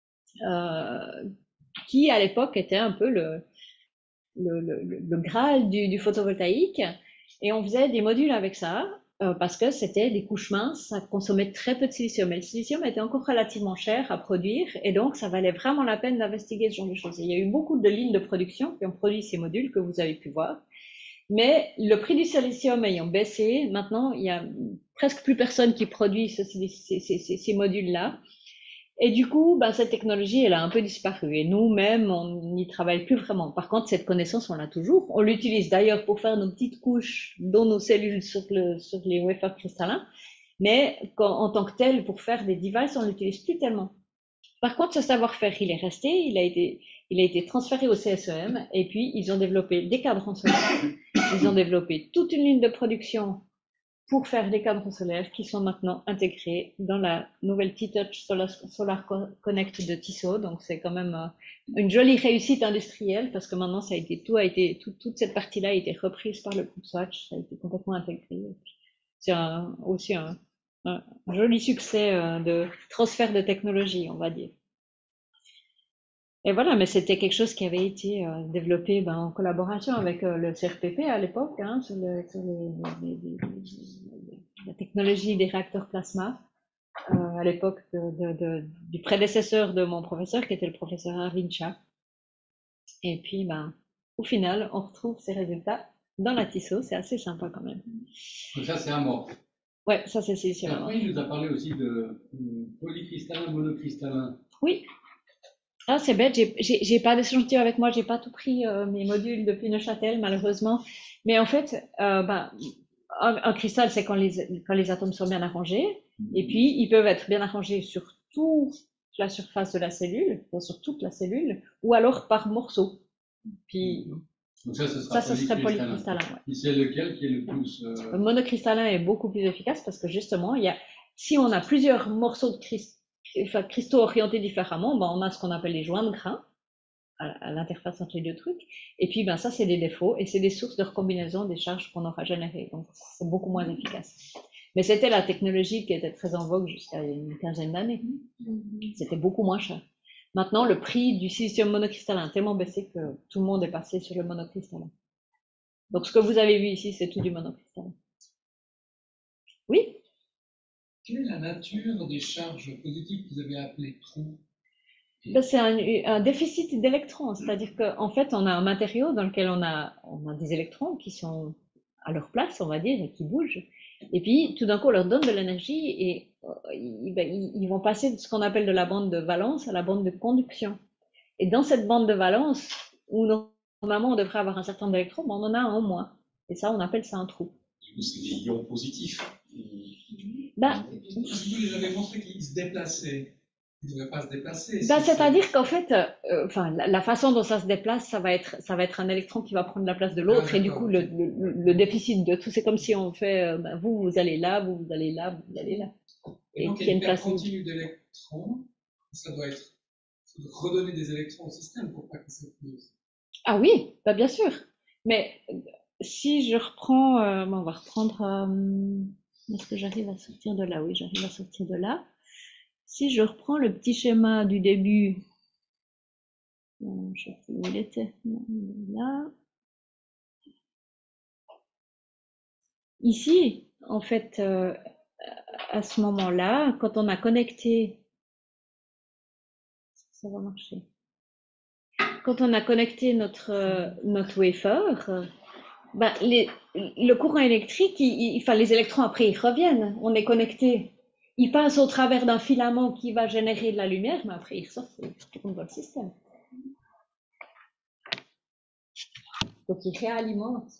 euh, qui, à l'époque, était un peu le, le, le, le graal du, du photovoltaïque. Et on faisait des modules avec ça, euh, parce que c'était des couches minces, ça consommait très peu de silicium. Et le silicium était encore relativement cher à produire, et donc ça valait vraiment la peine d'investiguer ce genre de choses. Et il y a eu beaucoup de lignes de production qui ont produit ces modules que vous avez pu voir. Mais le prix du silicium ayant baissé, maintenant, il y a presque plus personne qui produit ce, ces, ces, ces, ces modules-là. Et du coup, bah, cette technologie, elle a un peu disparu. Et nous-mêmes, on n'y travaille plus vraiment. Par contre, cette connaissance, on l'a toujours. On l'utilise d'ailleurs pour faire nos petites couches dans nos cellules sur, le, sur les wafers cristallins. Mais quand, en tant que tel, pour faire des devices, on l'utilise plus tellement. Par contre, ce savoir-faire, il est resté. Il a été, il a été transféré au C S E M. Et puis, ils ont développé des cadrans solaires. Ils ont développé toute une ligne de production pour faire des cadres solaires qui sont maintenant intégrés dans la nouvelle T-Touch Solar, Solar Connect de Tissot. Donc c'est quand même euh, une jolie réussite industrielle parce que maintenant ça a été tout a été tout, toute cette partie-là a été reprise par le groupe Swatch, ça a été complètement intégré. C'est un, aussi un, un joli succès euh, de transfert de technologie, on va dire. Et voilà, mais c'était quelque chose qui avait été euh, développé ben, en collaboration avec euh, le C R P P à l'époque, hein, sur, le, sur les, les, les, les, la technologie des réacteurs plasma, euh, à l'époque de, de, de, du prédécesseur de mon professeur, qui était le professeur Arvind Shah. Et puis, ben, au final, on retrouve ces résultats dans la Tissot, c'est assez sympa quand même. Donc ça, c'est un mort. Ouais, ça c'est c'est Et après, il nous a parlé aussi de euh, polycristallin, monocristallin. Oui. Ah, c'est bête, j'ai- j'ai j'ai pas d'échantillon avec moi, j'ai pas tout pris euh, mes modules depuis Neuchâtel, malheureusement. Mais en fait, euh, ben, un, un cristal, c'est quand les, quand les atomes sont bien arrangés. Et puis, ils peuvent être bien arrangés sur toute la surface de la cellule, enfin, sur toute la cellule, ou alors par morceaux. Puis, Donc ça, ce sera ça, ce serait polycristallin. polycristallin. Ouais. Et c'est lequel qui est le plus... euh, Le monocristallin est beaucoup plus efficace parce que justement, il y a, si on a plusieurs morceaux de cristaux, enfin, cristaux orientés différemment, ben, on a ce qu'on appelle les joints de grains à, à l'interface entre les deux trucs. Et puis, ben, ça, c'est des défauts et c'est des sources de recombinaison des charges qu'on aura générées. Donc, c'est beaucoup moins efficace. Mais c'était la technologie qui était très en vogue jusqu'à une quinzaine d'années. C'était beaucoup moins cher. Maintenant, le prix du silicium monocristallin a tellement baissé que tout le monde est passé sur le monocristallin. Donc, ce que vous avez vu ici, c'est tout du monocristallin. Oui? Quelle est la nature des charges positives que vous avez appelées trous? Ben, c'est un, un déficit d'électrons, c'est-à-dire qu'en fait, on a un matériau dans lequel on a, on a des électrons qui sont à leur place, on va dire, et qui bougent. Et puis, tout d'un coup, on leur donne de l'énergie et euh, ils, ben, ils, ils vont passer de ce qu'on appelle de la bande de valence à la bande de conduction. Et dans cette bande de valence, où normalement on devrait avoir un certain nombre d'électrons, ben, on en a un en moins. Et ça, on appelle ça un trou. Du coup, c'est des ions positifs. Ben, Vous les avez montré qu'ils se déplaçaient. Ils ne devraient pas se déplacer. Ben, Si c'est-à-dire qu'en fait, euh, enfin, la, la façon dont ça se déplace, ça va être, ça va être un électron qui va prendre la place de l'autre, Ah, et du d'accord, coup, ok. le, le, le déficit de tout, c'est comme si on fait, euh, ben, vous, vous allez là, vous, vous allez là, vous allez là. Et Et donc, qu'il il y y a a une une perte place. continue d'électrons. Ça doit être faut redonner des électrons au système pour pas que ça fuse. Ah oui, ben, bien sûr. Mais euh, si je reprends, euh, bon, on va reprendre, euh, est-ce que j'arrive à sortir de là? Oui, j'arrive à sortir de là. Si je reprends le petit schéma du début, non, je sais plus où il était, non, il est là. Ici, en fait, euh, à ce moment-là, quand on a connecté, ça va marcher. Quand on a connecté notre, euh, notre wafer, euh, ben, les, le courant électrique, il, il, enfin, les électrons après ils reviennent, on est connecté. Ils passent au travers d'un filament qui va générer de la lumière, mais après ils ressortent, ils retournent dans le système. Donc ils réalimentent.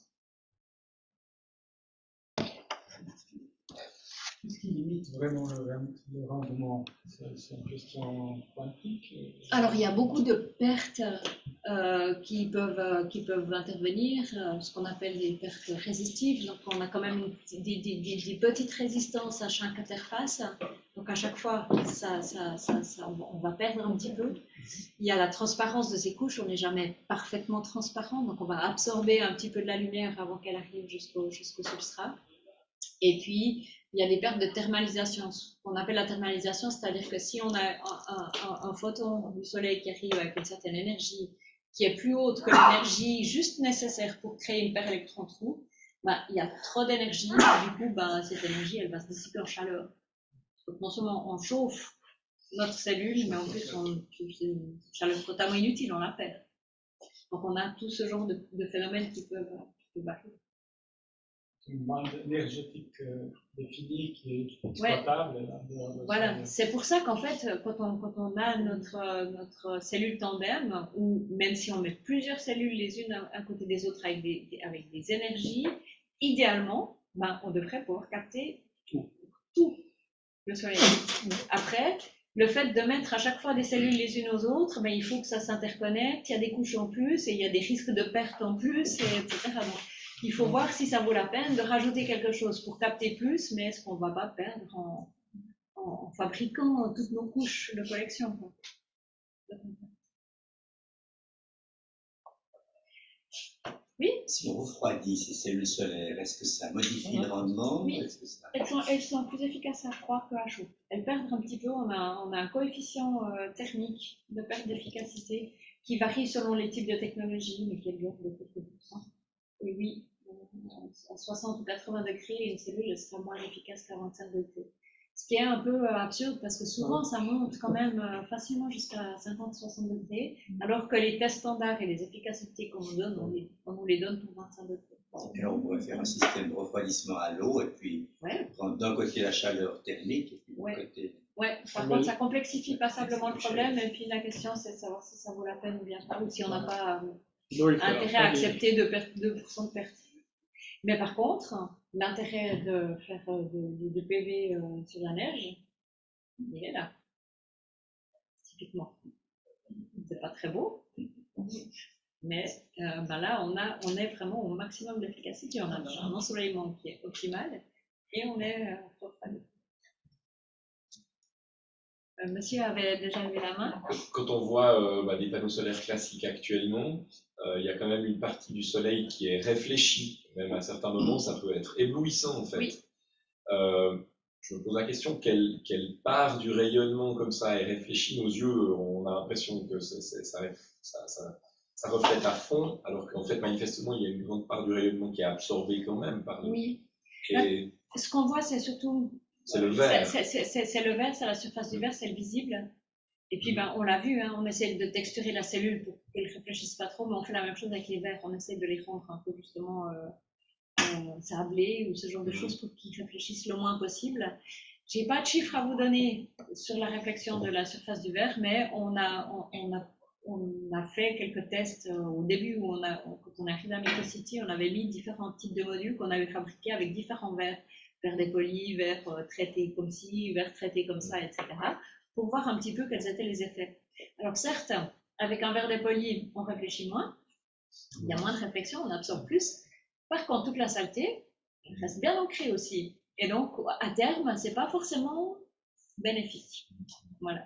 Qu'est-ce qui limite vraiment le, le rendement? C'est une question quantique? Alors, il y a beaucoup de pertes euh, qui, peuvent, euh, qui peuvent intervenir, euh, ce qu'on appelle des pertes résistives. Donc, on a quand même une, des, des, des, des petites résistances à chaque interface. Donc, à chaque fois, ça, ça, ça, ça, on va perdre un petit peu. Il y a la transparence de ces couches. On n'est jamais parfaitement transparent. Donc, on va absorber un petit peu de la lumière avant qu'elle arrive jusqu'au jusqu'au substrat. Et puis, il y a des pertes de thermalisation. Ce qu'on appelle la thermalisation, c'est-à-dire que si on a un, un, un photon du soleil qui arrive avec une certaine énergie qui est plus haute que l'énergie juste nécessaire pour créer une paire électron-trou, ben, il y a trop d'énergie, du coup, ben, cette énergie, elle va se dissiper en chaleur. Donc, non seulement on chauffe notre cellule, mais en plus, on, c'est une chaleur totalement inutile, on la perd. Donc, on a tout ce genre de, de phénomènes qui peuvent, qui peuvent arriver. Une bande énergétique euh, définie qui est exploitable. Ouais. Là, de, de voilà, c'est pour ça qu'en fait, quand on, quand on a notre, notre cellule tandem, ou même si on met plusieurs cellules les unes à, à côté des autres avec des, avec des énergies, idéalement, ben, on devrait pouvoir capter tout, tout le soleil. Après, le fait de mettre à chaque fois des cellules les unes aux autres, ben, il faut que ça s'interconnecte, il y a des couches en plus, et il y a des risques de perte en plus, et, etc. Donc, Il faut voir si ça vaut la peine de rajouter quelque chose pour capter plus, mais est-ce qu'on ne va pas perdre en, en, en fabriquant toutes nos couches de collection, quoi. Oui. Si on refroidit ces cellules solaires, est-ce que ça modifie le rendement? Oui. Est-ce que ça... elles, sont, elles sont plus efficaces à froid qu'à chaud. Elles perdent un petit peu, on a, on a un coefficient euh, thermique de perte d'efficacité qui varie selon les types de technologies, mais qui est de l'ordre de quelques pourcents. Et oui, à soixante ou quatre-vingts degrés, une cellule sera moins efficace qu'à vingt-cinq degrés. Ce qui est un peu absurde parce que souvent ça monte quand même facilement jusqu'à cinquante à soixante degrés, alors que les tests standards et les efficacités qu'on nous donne, on, les, on nous les donne pour vingt-cinq degrés. Et là, on pourrait faire un système de refroidissement à l'eau et puis ouais. prendre d'un côté la chaleur thermique et puis de ouais. l'autre côté. Ouais, par contre, ça complexifie passablement le problème et puis la question c'est de savoir si ça vaut la peine ou bien pas, ou si on n'a pas euh, intérêt à accepter deux pour cent de perte. Mais par contre, l'intérêt de faire de, de, de P V euh, sur la neige, il est là. Typiquement. C'est pas très beau, mais euh, ben là, on, a, on est vraiment au maximum d'efficacité. On a un ensoleillement qui est optimal et on est euh, refroidi. Euh, monsieur avait déjà levé la main. Quand on voit euh, bah, des panneaux solaires classiques actuellement, euh, il y a quand même une partie du soleil qui est réfléchie. Même à certains moments, ça peut être éblouissant en fait. Oui. Euh, je me pose la question, quelle, quelle part du rayonnement comme ça est réfléchie? Nos yeux, on a l'impression que c'est, c'est, ça, ça, ça, ça reflète à fond, alors qu'en fait, manifestement, il y a une grande part du rayonnement qui est absorbée quand même par nous. Oui. Et... Là, ce qu'on voit, c'est surtout... C'est le vert. C'est, c'est, c'est, c'est le vert, c'est la surface du vert, c'est le visible. Et puis, ben, on l'a vu, hein, on essaie de texturer la cellule pour qu'elle ne réfléchisse pas trop, mais on fait la même chose avec les verres. On essaie de les rendre un peu justement euh, euh, sablés ou ce genre de choses pour qu'ils réfléchissent le moins possible. Je n'ai pas de chiffres à vous donner sur la réflexion de la surface du verre, mais on a, on, on a, on a fait quelques tests euh, au début où on a, on, quand on est arrivé à Microcity, on avait mis différents types de modules qu'on avait fabriqués avec différents verres. Verre dépoli, verre euh, traité comme ci, verre traité comme ça, et cetera, pour voir un petit peu quels étaient les effets. Alors certes, avec un verre dépoli, on réfléchit moins, il y a moins de réflexion, on absorbe plus. Par contre, toute la saleté, elle reste bien ancrée aussi. Et donc, à terme, ce n'est pas forcément bénéfique. Voilà.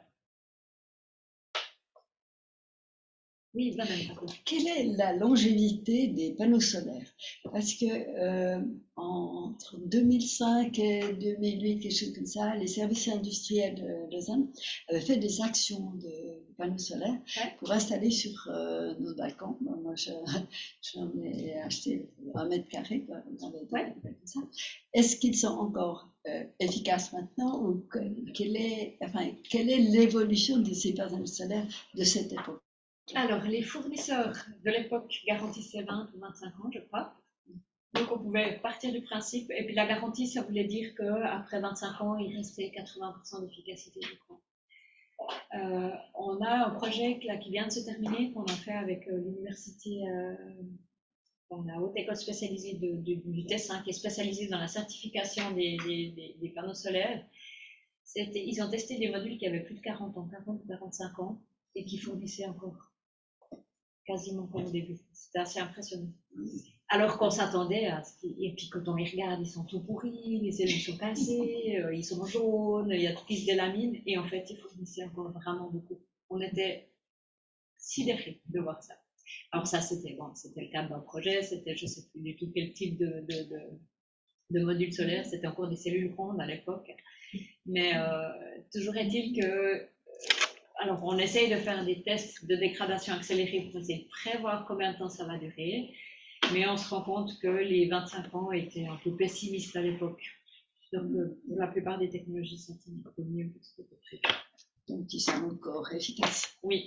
Oui, la même. Quelle est la longévité des panneaux solaires? Parce que euh, entre deux mille cinq et deux mille huit, quelque chose comme ça, les services industriels de Lausanne avaient fait des actions de panneaux solaires ouais. pour installer sur euh, nos balcons. Moi, j'en ai acheté un mètre carré, quoi, ouais. comme ça. Est-ce qu'ils sont encore euh, efficaces maintenant ou que, quelle est, enfin, quelle est l'évolution de ces panneaux solaires de cette époque? Alors, les fournisseurs de l'époque garantissaient vingt ou vingt-cinq ans, je crois. Donc, on pouvait partir du principe. Et puis, la garantie, ça voulait dire qu'après vingt-cinq ans, il restait quatre-vingts pour cent d'efficacité, je crois. Euh, on a un projet là, qui vient de se terminer, qu'on a fait avec euh, l'université, euh, la haute école spécialisée de, de, du Tessin, qui est spécialisée dans la certification des, des, des, des panneaux solaires. C'était, ils ont testé des modules qui avaient plus de quarante ans, quarante ou quarante-cinq ans, et qui fournissaient encore quasiment comme au début. C'était assez impressionnant. Alors qu'on s'attendait à ce qu'ils... Et puis quand on les regarde, ils sont tout pourris, les cellules sont cassées, euh, ils sont jaunes, il y a tout qui se délamine, et en fait, ils fournissaient encore vraiment beaucoup. On était sidérés de voir ça. Alors ça, c'était bon, c'était le cadre d'un projet, c'était je ne sais plus du tout quel type de, de, de, de module solaire, c'était encore des cellules rondes à l'époque. Mais euh, toujours est-il que alors, on essaye de faire des tests de dégradation accélérée pour essayer de prévoir combien de temps ça va durer, mais on se rend compte que les vingt-cinq ans étaient un peu pessimistes à l'époque. Donc, euh, la plupart des technologies sont un peu mieux que ce que c'était prévu. Donc, ils sont encore efficaces. Oui.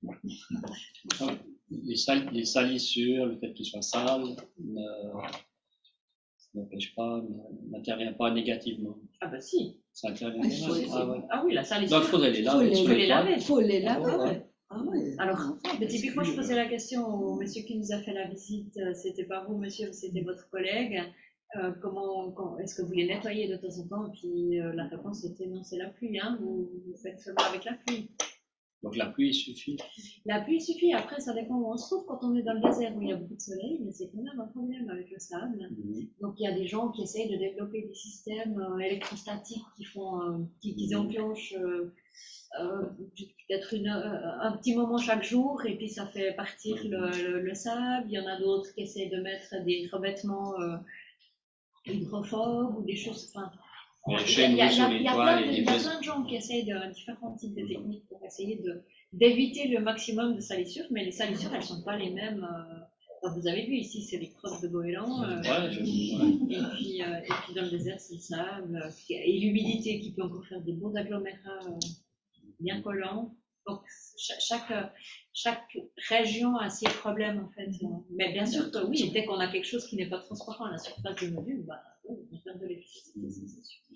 Les, sal les salissures, le fait qu'ils soient sales, n'empêche pas, n'intervient pas négativement. Ah bah si. Ça intervient ah, faut, ah, ouais. ah oui, la salissure. Donc il faudrait les laver. Il faut les laver. Il faut les laver. Ah, ouais. Ah, ouais. Alors, mais typiquement, je posais la question au monsieur qui nous a fait la visite. C'était pas vous, monsieur, c'était votre collègue. Euh, comment, quand, est-ce que vous les nettoyez de temps en temps? Et puis euh, la réponse était non, c'est la pluie. Hein, vous, vous faites seulement avec la pluie. Donc la pluie suffit. La pluie suffit, après ça dépend où on se trouve. Quand on est dans le désert où il y a beaucoup de soleil, mais c'est quand même un problème avec le sable. Mhm. Donc il y a des gens qui essayent de développer des systèmes euh, électrostatiques qui font, euh, qui, qui enclenchent euh, euh, peut-être une, euh, un petit moment chaque jour et puis ça fait partir le, le, le sable. Il y en a d'autres qui essayent de mettre des revêtements euh, hydrophobes ou des choses. Enfin, Et il y a, chez nous, il y a- sur il y les a toits, plein de, il y a il y a des- plein de gens qui essayent de différents types de techniques pour essayer de d'éviter le maximum de salissures, mais les salissures, elles ne sont pas les mêmes. euh, enfin, vous avez vu ici, c'est les crottes de goéland. euh, Ouais, je- et, puis, euh, et puis dans le désert, c'est le sable. euh, Et l'humidité qui peut encore faire des beaux agglomérats euh, bien collants. Donc, cha- chaque, euh, chaque région a ses problèmes, en fait. Mais bien sûr que oui, dès qu'on a quelque chose qui n'est pas transparent à la surface du module, bah, oui, on perd de l'efficacité, ça, c'est sûr.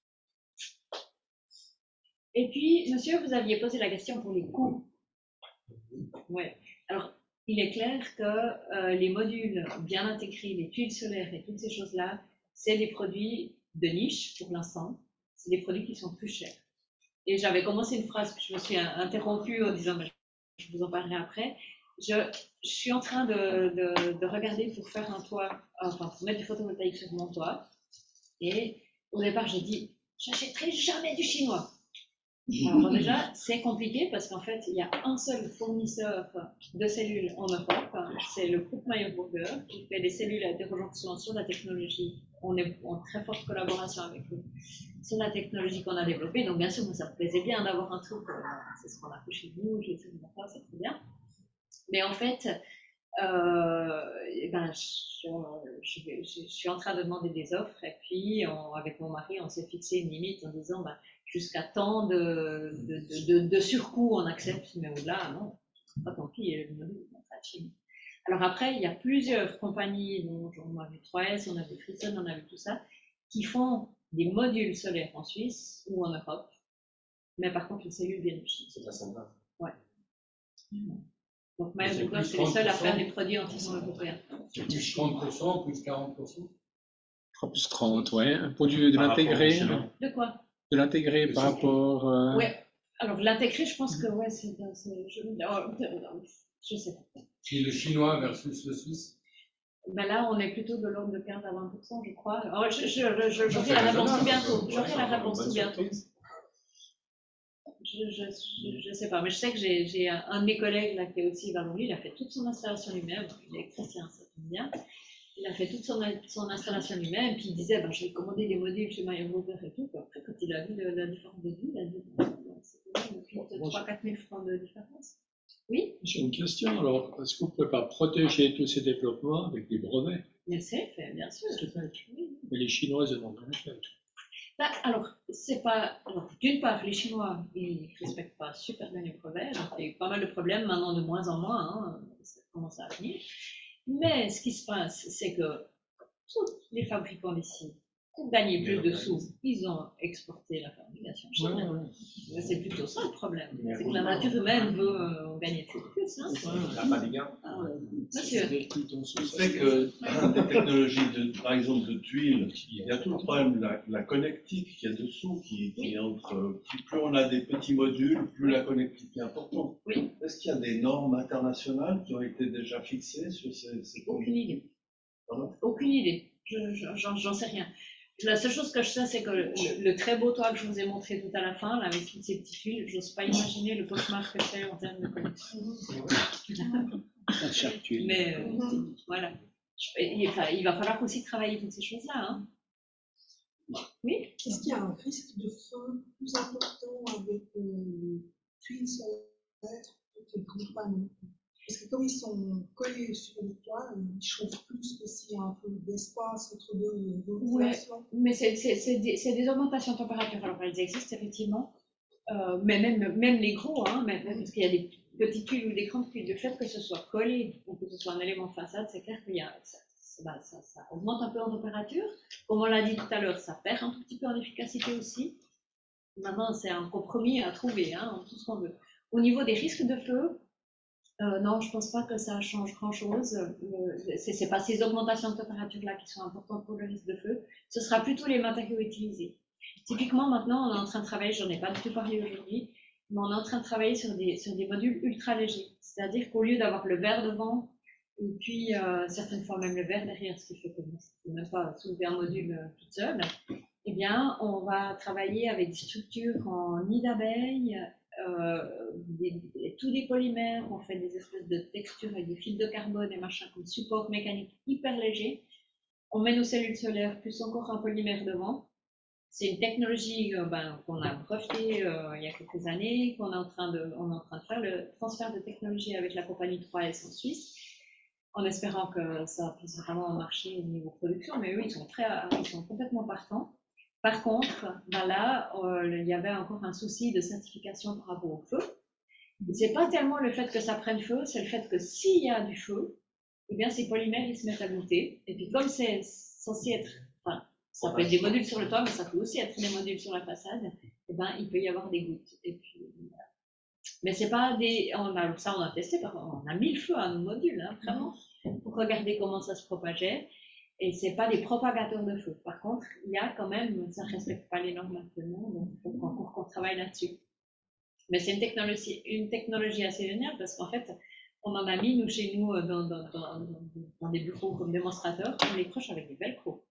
Et puis, monsieur, vous aviez posé la question pour les coûts. Ouais. Alors, il est clair que euh, les modules bien intégrés, les tuiles solaires et toutes ces choses-là, c'est des produits de niche pour l'instant. C'est des produits qui sont plus chers. Et j'avais commencé une phrase que je me suis interrompue en disant, ben, je vous en parlerai après. Je, je suis en train de, de, de regarder pour faire un toit, enfin pour mettre du photovoltaïque sur mon toit. Et au départ, j'ai dit, j'achèterai jamais du chinois. Alors déjà, c'est compliqué parce qu'en fait, il y a un seul fournisseur de cellules en Europe, c'est le groupe Meyer-Burger, qui fait des cellules à hétérojonction sur la technologie. On est en très forte collaboration avec eux sur la technologie qu'on a développée. Donc bien sûr, moi, ça me plaisait bien d'avoir un truc, euh, c'est ce qu'on a fait chez nous, j'ai fait mon c'est très bien. Mais en fait, euh, eh ben, je, je, je, je suis en train de demander des offres et puis on, avec mon mari, on s'est fixé une limite en disant ben, jusqu'à tant de, de, de, de, de surcoût on accepte, mais au-delà, non, pas tant pis, le module, on va chez nous. Alors après, il y a plusieurs compagnies, dont on a vu trois S, on a vu Frisson, on a vu tout ça, qui font des modules solaires en Suisse ou en Europe, mais par contre les cellules viennent de Chine. C'est très sympa. Ouais. Donc même c'est Google, plus c'est les seuls à trente pour cent. faire des produits anti-son européens. C'est plus trente pour cent, plus quarante pour cent. Plus trente, ouais. Pour du, de Par rapport l'intégrer, au chinois. De quoi? de l'intégrer par rapport. euh, Ouais. Alors l'intégrer, je pense que ouais, c'est, c'est je, oh, je sais pas. Puis le chinois versus le suisse. Ben là, on est plutôt de l'ordre de quinze à vingt pour cent, je crois. Alors, je, je, je, j'aurai C'est la réponse tout raisonnable. bientôt. Ouais, J'aurai c'est la une réponse bonne tout bientôt. surprise. Je, je, je, je sais pas, mais je sais que j'ai, j'ai un, un de mes collègues là qui est aussi Valois, il a fait toute son installation lui-même. Il est électricien, ça tombe bien. Il a fait toute son, son installation lui-même, puis il disait ben, je vais commander des modules chez Meyer-Burger et tout. Puis après, quand il a vu le, la différence de vie, il a dit ben, c'est quand même trois à quatre mille francs de différence. Oui, J'ai une question alors. Est-ce que vous ne pouvez pas protéger tous ces développements avec des brevets? mais c'est fait, bien sûr. C'est fait. Oui. Mais les Chinois, ils n'ont pas fait. Bah, alors, c'est pas. Alors, d'une part, les Chinois, ils ne respectent pas super bien les brevets. Donc, il y a eu pas mal de problèmes, maintenant de moins en moins. Hein, ça commence à venir. Mais ce qui se passe, c'est que tous les fabricants d'ici, pour gagner plus de sous, ils ont exporté la fabrication en Chine. Ouais, ouais. C'est plutôt ça le problème. C'est que la nature humaine veut euh, gagner toujours plus. Hein. Il n'y a pas des gains. Ah, monsieur. Je sais que des technologies, de, par exemple de tuiles, il y a tout le problème de la, la connectique qu'il y a dessous, qui, qui est entre, qui, plus on a des petits modules, plus la connectique est importante. Oui. Est-ce qu'il y a des normes internationales qui ont été déjà fixées sur ces, ces Aucune idée. Pardon Aucune idée. Je, je, j'en, j'en sais rien. La seule chose que je sais, c'est que le, le très beau toit que je vous ai montré tout à la fin, là, avec toutes ces petites tuiles, je n'ose pas imaginer le cauchemar que c'est en termes de connexion. Mais euh, voilà. Je- il, enfin, il va falloir aussi travailler toutes ces choses-là. Hein. Oui. Est-ce qu'il y a un risque de feu plus important avec les tuiles solaires que les grands panneaux? Parce que comme ils sont collés sur le toit, ils chauffent plus que s'il y a un peu d'espace entre deux ventilations. Mais c'est, c'est, c'est, des, c'est des augmentations de température. Alors elles existent effectivement, euh, mais même, même les gros, hein, même, même parce qu'il y a des petites tuiles ou des grandes tuiles, le fait que ce soit collé ou que ce soit un élément de façade, c'est clair qu'il y a, ça, ça, ça, ça augmente un peu en température. Comme on l'a dit tout à l'heure, ça perd un tout petit peu en efficacité aussi. Maintenant, c'est un compromis à trouver, hein, tout ce qu'on veut. Au niveau des risques de feu, Euh, non, je ne pense pas que ça change grand-chose. Euh, c'est, c'est pas ces augmentations de température-là qui sont importantes pour le risque de feu. Ce sera plutôt les matériaux utilisés. Typiquement, maintenant, on est en train de travailler, j'en ai pas du tout parlé aujourd'hui, mais on est en train de travailler sur des, sur des modules ultra légers. C'est-à-dire qu'au lieu d'avoir le verre devant, et puis euh, certaines fois même le verre derrière, ce qui fait que je ne peux même pas soulever un module euh, toute seule, eh bien, on va travailler avec des structures en nid d'abeille, euh, des, des, tous des polymères, on fait des espèces de textures avec des fils de carbone et machin comme support mécanique hyper léger. On met nos cellules solaires plus encore un polymère devant. C'est une technologie euh, ben, qu'on a brevetée euh, il y a quelques années, qu'on est en train de, on est en train de faire le transfert de technologie avec la compagnie trois S en Suisse, en espérant que ça puisse vraiment marcher au niveau production. Mais eux, ils sont très, ils sont complètement partants. Par contre, ben là, euh, il y avait encore un souci de certification par rapport au feu. C'est pas tellement le fait que ça prenne feu, c'est le fait que s'il y a du feu, eh bien ces polymères ils se mettent à goûter. Et puis comme c'est censé être, enfin, ça peut être des modules sur le toit, mais ça peut aussi être des modules sur la façade, eh ben il peut y avoir des gouttes. Et puis, voilà. Mais c'est pas des, on a, ça on a testé, on a mis le feu à nos modules, hein, vraiment, pour regarder comment ça se propageait. Et c'est pas des propagateurs de feu. Par contre, il y a quand même, ça respecte pas les normes actuellement, donc il faut encore qu'on travaille là-dessus. Mais c'est une technologie, une technologie assez géniale parce qu'en fait, on en a mis, nous, chez nous, dans, dans, dans, dans des bureaux comme démonstrateurs, on les croche avec des velcro.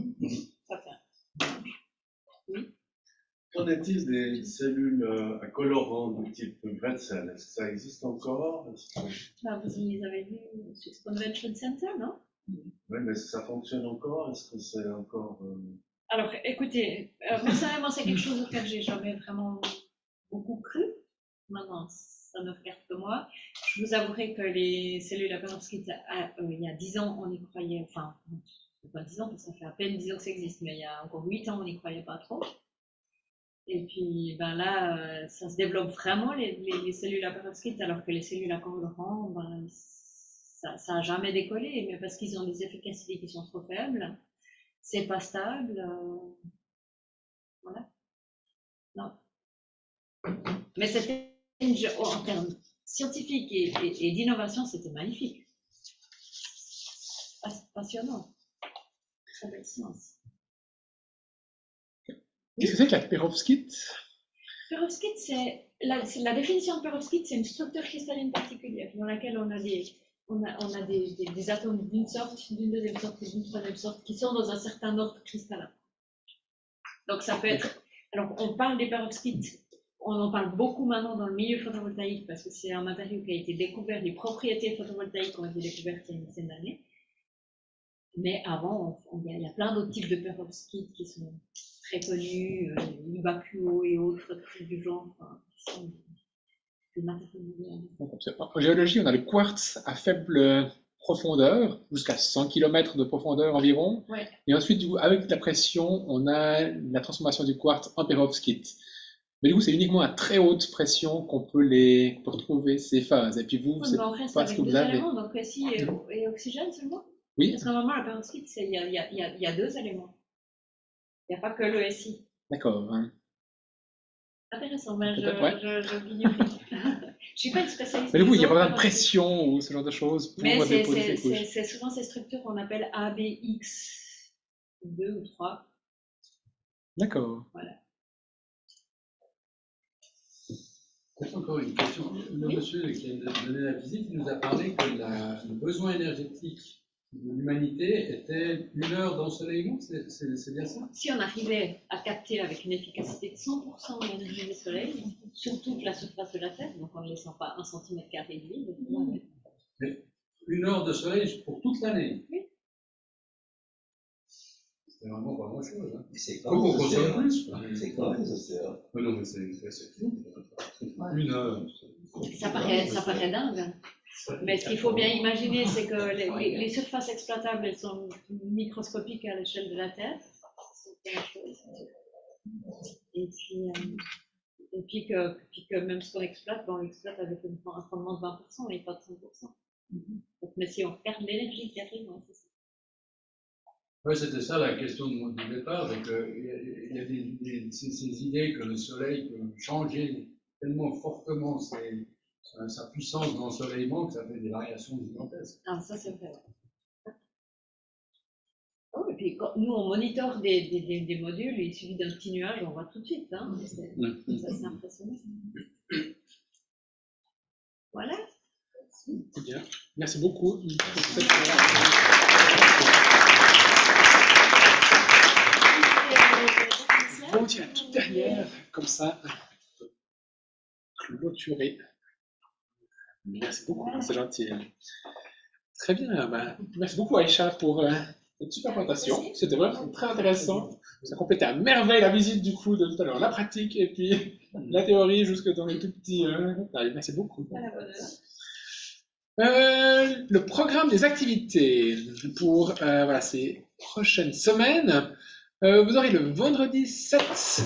Ça fait. Oui. Qu'en est-il des cellules à colorant du type Bretzel? Est-ce que ça existe encore? Ah, vous les avez vus au Swiss Convention Center, non? Oui, mais ça fonctionne encore? Est-ce que c'est encore... Euh... Alors, écoutez, euh, personnellement, c'est quelque chose auquel j'ai jamais vraiment beaucoup cru. Maintenant, ça ne regarde que moi. Je vous avouerai que les cellules à perovskite, euh, il y a dix ans, on y croyait, enfin, pas dix ans, parce que ça fait à peine dix ans que ça existe, mais il y a encore huit ans, on n'y croyait pas trop. Et puis, ben là, euh, ça se développe vraiment, les, les, les cellules à perovskite, alors que les cellules à colorant, ben, ça n'a jamais décollé, mais parce qu'ils ont des efficacités qui sont trop faibles, c'est pas stable. Euh, voilà. Non. Mais c'était, en termes scientifiques et, et, et d'innovation, c'était magnifique. Passionnant. Très belle science. Qu'est-ce que c'est que la perovskite? Perovskite, c'est la, la définition de perovskite, c'est une structure cristalline particulière dans laquelle on a des, on a, on a des, des, des atomes d'une sorte, d'une deuxième sorte et d'une troisième sorte qui sont dans un certain ordre cristallin. Donc ça peut être. Alors on parle des perovskites, on en parle beaucoup maintenant dans le milieu photovoltaïque parce que c'est un matériau qui a été découvert, les propriétés photovoltaïques ont été découvertes il y a une dizaine d'années. Mais avant, il y a plein d'autres types de perovskites qui sont très connus, euh, l'Ibacuo et autres trucs du genre, enfin, qui sont des matériaux modernes. En géologie, on a le quartz à faible profondeur, jusqu'à cent kilomètres de profondeur environ. Ouais. Et ensuite, du coup, avec la pression, on a la transformation du quartz en perovskite. Mais du coup, c'est uniquement à très haute pression qu'on peut les pour retrouver ces phases. Et puis vous, Ouais, c'est on reste pas avec ce que vous deux avez. éléments, donc ici et, et oxygène seulement. Oui. Parce que normalement, la perovskite, il y a, y, a, y, a, y a deux éléments. Il n'y a pas que le S I. D'accord. Hein. Intéressant, mais je, ouais. je, je vignorie. Je suis pas une spécialiste. Mais du coup, il n'y a pas de pression ou ce genre de choses pour mais déposer ces couches. C'est souvent ces structures qu'on appelle A B X deux ou trois. D'accord. Voilà. Encore une question. Le oui. monsieur qui a donné la visite, il nous a parlé que la, le besoin énergétique de l'humanité était une heure d'ensoleillement, c'est bien ça? Si on arrivait à capter avec une efficacité de cent pour cent l'énergie du soleil, sur toute la surface de la Terre, donc en ne laissant pas un centimètre carré de vide, mmh. Une heure de soleil pour toute l'année? Oui. C'est vraiment pas grand-chose. Hein. C'est quand même consomme plus. C'est quand même ça. Non, mais c'est fou. Une heure. Ça paraît, ça paraît dingue. Mais ce qu'il faut bien imaginer, c'est que les, les, les surfaces exploitables, elles sont microscopiques à l'échelle de la Terre. Et puis, euh, et puis, que, puis que même ce qu'on exploite, ben on l'exploite avec un rendement de vingt pour cent et pas de cent pour cent. Donc, mais si on regarde l'énergie qui arrive, c'est ça. Oui, c'était ça la question de mon départ, c'est qu'il y a, y a des, des, ces, ces idées que le soleil peut changer tellement fortement ses, sa puissance d'ensoleillement que ça fait des variations gigantesques. Ah, ça c'est vrai. Oh, et puis quand nous on monitore des, des, des, des modules, il suffit d'un petit nuage, on voit tout de suite. Hein. C'est mmh. impressionnant. Bien. Merci beaucoup. Bon, tiens, la toute dernière, comme ça, clôturer. Merci beaucoup, c'est gentil. Très bien, ben, merci beaucoup Aïcha pour euh, cette super présentation. C'était vraiment très intéressant. Ça complétait à merveille la visite du coup de tout à l'heure, la pratique et puis la théorie jusque dans les tout petits. Euh... Merci beaucoup. Euh, le programme des activités pour euh, voilà, ces prochaines semaines. Euh, vous aurez le vendredi sept.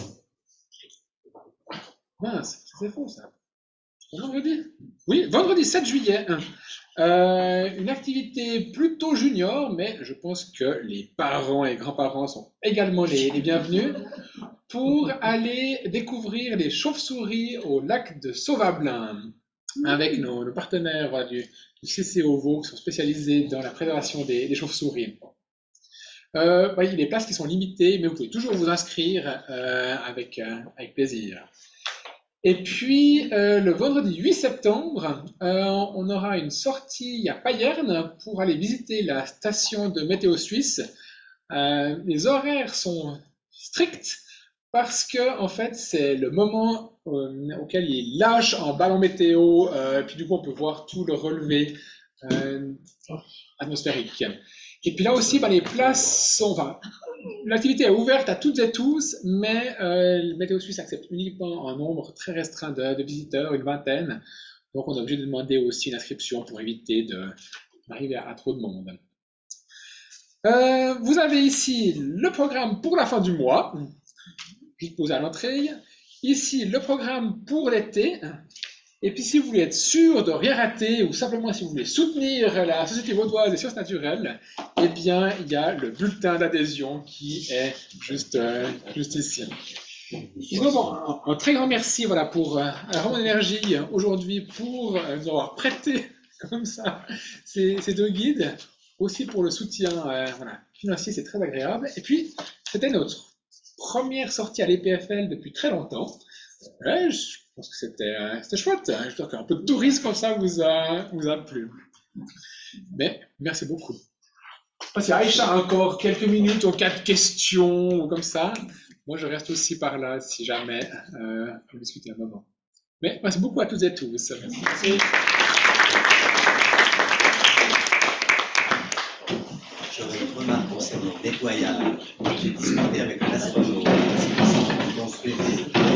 Mince, c'est faux ça. Vendredi Oui, vendredi sept juillet. Euh, une activité plutôt junior, mais je pense que les parents et grands-parents sont également les, les bienvenus pour aller découvrir les chauves-souris au lac de Sauvablin avec nos, nos partenaires voilà, du, du C C O Vaud qui sont spécialisés dans la préservation des, des chauves-souris. Euh, bah, il y a des places qui sont limitées, mais vous pouvez toujours vous inscrire euh, avec, euh, avec plaisir. Et puis, euh, le vendredi huit septembre, euh, on aura une sortie à Payerne pour aller visiter la station de Météo Suisse. Euh, les horaires sont stricts parce que, en fait, c'est le moment euh, auquel ils lâchent en ballon météo, euh, puis du coup, on peut voir tout le relevé euh, atmosphérique. Et puis là aussi, bah, les places sont... Enfin, l'activité est ouverte à toutes et tous, mais euh, le Météo Suisse accepte uniquement un nombre très restreint de, de visiteurs, une vingtaine. Donc on est obligé de demander aussi une inscription pour éviter d'arriver à, à trop de monde. Euh, vous avez ici le programme pour la fin du mois, juste posé à l'entrée. Ici, le programme pour l'été. Et puis si vous voulez être sûr de rien rater, ou simplement si vous voulez soutenir la Société vaudoise des sciences naturelles, eh bien, il y a le bulletin d'adhésion qui est juste, euh, juste ici. Donc, bon, un, un très grand merci voilà, pour euh, Roman Énergie aujourd'hui pour euh, nous avoir prêté comme ça ces, ces deux guides, aussi pour le soutien euh, voilà, financier, c'est très agréable. Et puis, c'était notre première sortie à l'E P F L depuis très longtemps. Ouais, je pense que c'était euh, chouette. Hein. J'espère qu'un peu de tourisme comme ça vous a, vous a plu. Mais merci beaucoup. Je sais pas si Aïcha a encore quelques minutes en cas de questions ou comme ça. Moi, je reste aussi par là si jamais euh, pour discuter un moment. Mais merci beaucoup à toutes et tous. Merci. J'aurais une remarque concernant le nettoyage. J'ai discuté avec l'astronome.